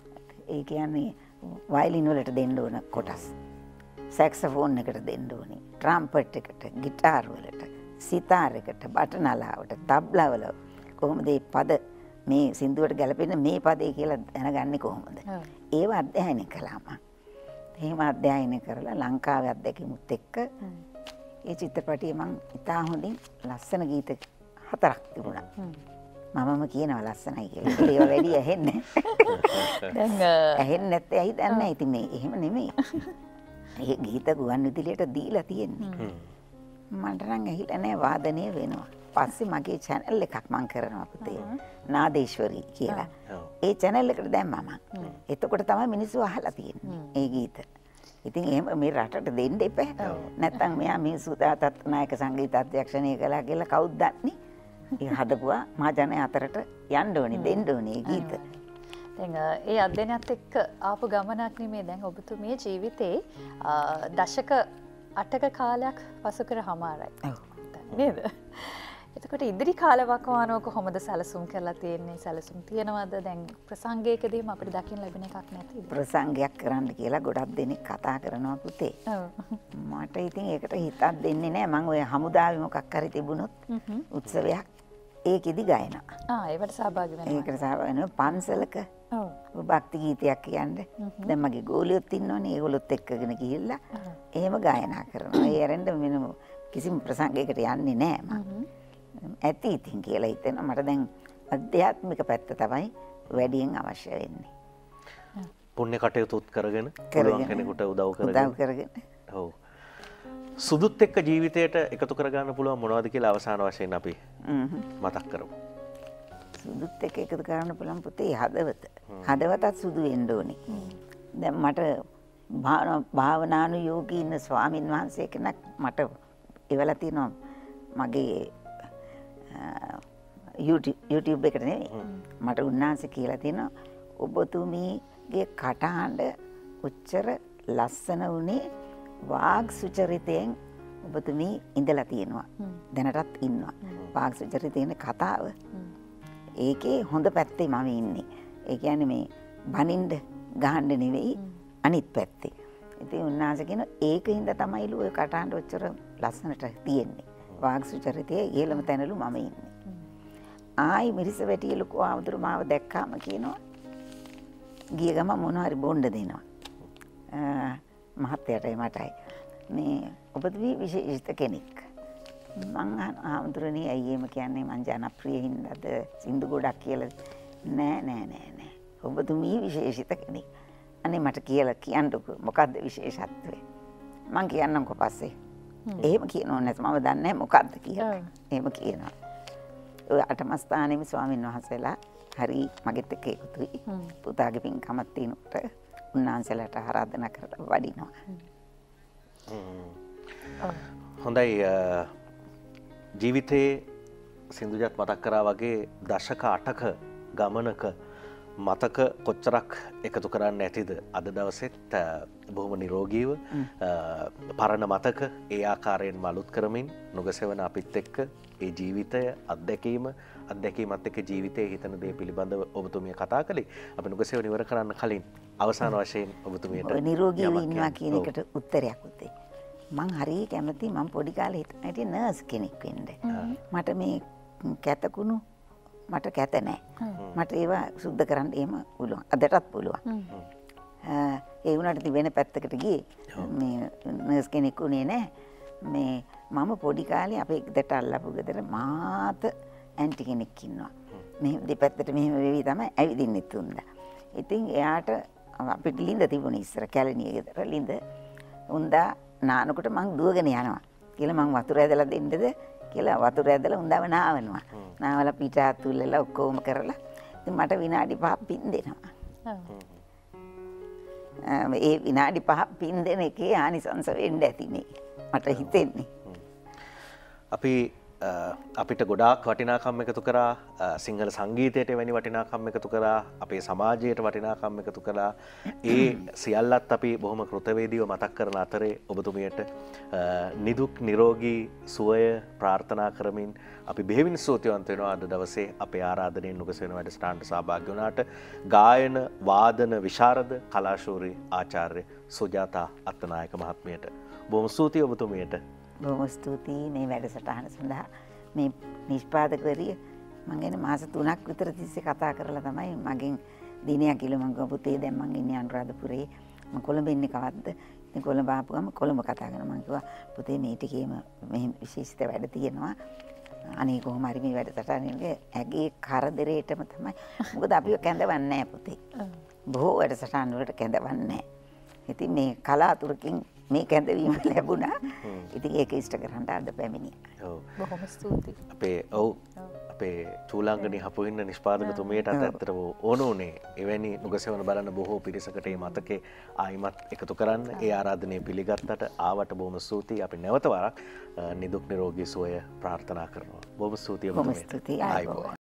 ඒ කියන්නේ වයලින් වලට දෙන්න ඕන කොටස්, සැක්සෆෝන් එකට දෙන්න ඕනේ, ට්‍රම්පට් එකට, ගිටාර් වලට, සිතාර් එකට, බටනලාවට, තබ්ලා වල කොහොමද මේ පද මේ සින්දුවට ගැලපෙන මේ පදේ කියලා දැනගන්නේ කොහොමද? ඒව අධ්‍යයනය කළාම. එහෙම අධ්‍යයනය කරලා ලංකාවේ අත්දැකීමුත් එක්ක ඒ චිත්‍රපටියේ මං ඉතා හොඳින් ලස්සන ගීත 4ක් තිබුණා. මමම කියනවා ලස්සනයි කියලා. ඒව වැඩි ඇහෙන්නේ නැහැ. ඇහෙන්නේ නැත්තේ ඇයි දන්නේ නැහැ. ඉතින් මේ එහෙම නෙමෙයි. ඒ ගීත ගුවන් විදුලියට දීලා තියෙන්නේ. මට නම් ඇහිලා නැහැ වාදනය වෙනවා. පස්සේ මගේ channel එකක් මං කරනවා පුතේ. නාදේශ්වරි කියලා. ඒ channel එකට දැම්මා මං. එතකොට තමයි මිනිස්සු අහලා තියෙන්නේ ඒ ගීත. ඉතින් එහෙම මේ රටට දෙන්න එපා. නැත්තම් මෙයා මේ සුදාතත් නායක සංගීත අධ්‍යක්ෂණය කළා කියලා කවුද දන්නේ? ඒ හදපුවා මහජනය අතරට යන්න ඕනේ දෙන්න ඕනේ ඒ ගීත. දැන් ඒ අධ්‍යයනයත් එක්ක ආපු ගමනක් නෙමේ දැන් ඔබතුමිය ජීවිතේ දශක 8ක කාලයක් පසු කර හමාරයි. නේද? එතකොට ඉදිරි කාලවකවානුව කොහොමද සැලසුම් කරලා තියෙන්නේ? සැලසුම් තියනවද? දැන් ප්‍රසංගයකදීම අපිට දකින්න ලැබෙන එකක් නැතිද? ප්‍රසංගයක් කරන්න කියලා ගොඩක් දෙනෙක් කතා කරනවා පුතේ. මට ඉතින් ඒකට හිතක් දෙන්නේ නැහැ. මම ඔය හමුදාවේ මොකක් හරි තිබුණොත් උත්සවයක් ඒකෙදි ගයනවා. ඒවට සහභාගී වෙනවා. ඒකට සහභාගී වෙනවා පන්සලක. භක්ති ගීතයක් කියන්නේ. දැන් මගේ ගෝලියොත් ඉන්නවනේ. ඒගොල්ලොත් එක්කගෙන ගිහිල්ලා එහෙම ගායනා කරනවා. ඒ ඇරෙන්න වෙන කිසිම ප්‍රසංගයකට යන්නේ නැහැ මම. ඇති ඉතින් කියලා හිතෙනවා. මට දැන් අධ්‍යාත්මික පැත්ත තමයි වැඩියෙන් අවශ්‍ය වෙන්නේ. පුණ්‍ය කටයුතුත් කරගෙන පුළුවන් කෙනෙකුට උදව් කරගෙන. ඔව්. සුදුත් එක්ක ජීවිතයට එකතු කරගන්න පුළුවන් මොනවද කියලා අවසාන වශයෙන් අපි මතක් කරමු. සුදුත් එක්ක එකතු කරන්න පුළුවන් පුතේ හදවත. හදවතත් සුදු වෙන්න ඕනේ. දැන් මට භාවනානුයෝගී ඉන්න ස්වාමින් වහන්සේ කෙනෙක් මට එවලා තියෙනවා මගේ YouTube එකට නෙවෙයි. මට උන්වහන්සේ කියලා තියෙනවා ඔබතුමීගේ කටහඬ උච්චර ලස්සන උනේ වාග් සුචරිතයෙන් ඔබතුමී ඉඳලා තියෙනවා. දැනටත් ඉන්නවා. වාග් සුචරිතයේ කතාව. ඒකේ හොඳ පැත්තේ මම ඉන්නේ. ඒ කියන්නේ මේ බනින්ද ගහන්න නෙවෙයි අනිත් පැත්තේ. ඉතින් උන්වහන්සේ කියන ඒකින්ද තමයිලු ඔය කටහඬ ඔච්චර ලස්සනට තියෙන්නේ. වාග් සුචරිතයේ ඊළම තැනලු මම ඉන්නේ. ආයි මිරිස වැටිය ලොකු ආවුදුර මාව දැක්කාම කියනවා ගිය ගම මොනවා හරි බොණ්ඩ දෙනවා. මහත්තයටයි මටයි මේ ඔබතුමී විශේෂිත කෙනෙක්. මං ආවුදුරනේ ඇයි එහෙම කියන්නේ මං ජනප්‍රිය හින්දාද සින්දු ගොඩක් කියලා නෑ. ඔබතුමී විශේෂිත කෙනෙක්. අනේ මට කියලා කියන්නකෝ මොකද්ද විශේෂත්වය? මං කියන්නම්කෝ පස්සේ. එහෙම කියනෝ නැත්නම් මම දන්නේ නැහැ මොකද්ද කියලා. එහෙම කියනවා. ඔය අටම ස්ථානයේම ස්වාමීන් වහන්සේලා හරි මගෙත් එක්ක එකතුයි. පුතාගේ පින්කමක් තිනුට උන්වහන්සේලාට ආරාධනා කරලා වඩිනවා. හොඳයි ජීවිතේ සින්දුජත් මතක් කරා වගේ දශක 8ක ගමනක මතක කොච්චරක් එකතු කරන්න ඇතිද අද දවසෙත් බොහොම නිරෝගීව පරණ මතක ඒ ආකාරයෙන් අලුත් කරමින් නුගසෙවන අපිත් එක්ක ඒ ජීවිතය අත්දැකීමත් එක්ක ජීවිතයේ හිතන දේ පිළිබඳව ඔබතුමිය කතා කළේ. අපි නුගසෙවන ඉවර කරන්න කලින් අවසාන වශයෙන් ඔබතුමියට නිරෝගීව ඉන්නවා කියන එකට උත්තරයක් උත්තේ. මං හරිය කැමති මං පොඩි කාලේ හිතන්නේ නර්ස් කෙනෙක් වෙන්න. මට මේ කැතකුණු මට කැත නෑ. මට ඒවා සුද්ධ කරන්න එහෙම පුළුවන්. අදටත් පුළුවන්. ඒ වුණාට ඉතින් වෙන පැත්තකට ගියේ. මේ නර්ස් කෙනෙක් උනේ නෑ. මේ මම පොඩි කාලේ අපේ ගෙදරට අල්ලපු ගෙදර මාත ඇන්ටි කෙනෙක් ඉන්නවා. මේ දෙපැත්තට මෙහෙම වෙවි තමයි ඇවිදින්නේ තුන්දා. ඉතින් එයාට අපිට ලින්ද තිබුණේ ඉස්සර කැලණිය ගෙදර ලින්ද. උන්දා නානකොට මං දුවගෙන යනවා. කියලා මං වතුර ඇදලා දෙන්නද කියලා වතුර ඇදලා උන්දව නාවනවා. නාවලා පිට අතුල්ලලා ඔක්කොම කරලා ඉතින් මට විනාඩි 5ක් පින් දෙනවා. ඒ විනාඩි 5ක් පින් දෙන එකේ ආනිසංස වෙන්න ඇතිනේ. මට හිතෙන්නේ. අපිට ගොඩාක් වටිනාකම් එකතු කරා සිංහල සංගීතයට වැනි වටිනාකම් එකතු කරා අපේ සමාජයට වටිනාකම් එකතු කරා ඒ සියල්ලත් අපි බොහොම කෘතවේදීව මතක් කරන අතරේ ඔබතුමියට නිදුක් නිරෝගී සුවය ප්‍රාර්ථනා කරමින් අපි බෙහෙවින් ස්තුතිවන්ත වෙනවා අද දවසේ අපේ ආරාධනෙන් නුගසෙවන වැඩසටහනට සහභාගී වුණාට ගායන වාදන විශාරද කලාශූරී ආචාර්ය සුජාතා අත්තනායක මහත්මියට බොහොම ස්තුතියි ඔබතුමියට. බොහොම ස්තුතියි මේ වැඩසටහන සඳහා. මේ නිෂ්පාදකවරිය මම ගැන මාස 3ක් විතර තිස්සේ කතා කරලා තමයි මගෙන් දිනයක් කියලා මම පුතේ දැන් මම ඉන්නේ අනුරාධපුරේ මම කොළඹ ඉන්නේ කවද්ද ඉතින් කොළඹ ආපුවම කොළඹ කතා කරනවා මම කිව්වා පුතේ මේ ටිකේම මෙහෙම විශේෂිත වැඩ තියෙනවා අනේ කොහොම හරි මේ වැඩසටහනේ ඇගේ කරදරේටම තමයි මොකද අපිව කැඳවන්නේ නැහැ පුතේ බොහෝ වැඩසටහන් වලට කැඳවන්නේ නැහැ ඉතින් මේ කලාතුරකින් මේ කැඳවීම ලැබුණා. ඉතින් ඒක ඉෂ්ට කරන්න අද පැමිණියා. ඔව්. බොහොම ස්තුතියි. අපේ චූලාංගනී හපුවින්න නිෂ්පාදකතුමියට ඇත්තටම ඕන උනේ එවැනි නුගසෙවන බලන බොහෝ පිරිසකට මේ මතකේ ආයිමත් එකතු කරන්න ඒ ආරාධනය පිළිගත්තට ආවට බොහොම ස්තුතියි. අපි නැවත වරක් නිදුක් නිරෝගී සුවය ප්‍රාර්ථනා කරනවා. බොහොම ස්තුතියි ඔබතුමියට. බොහොම ස්තුතියි.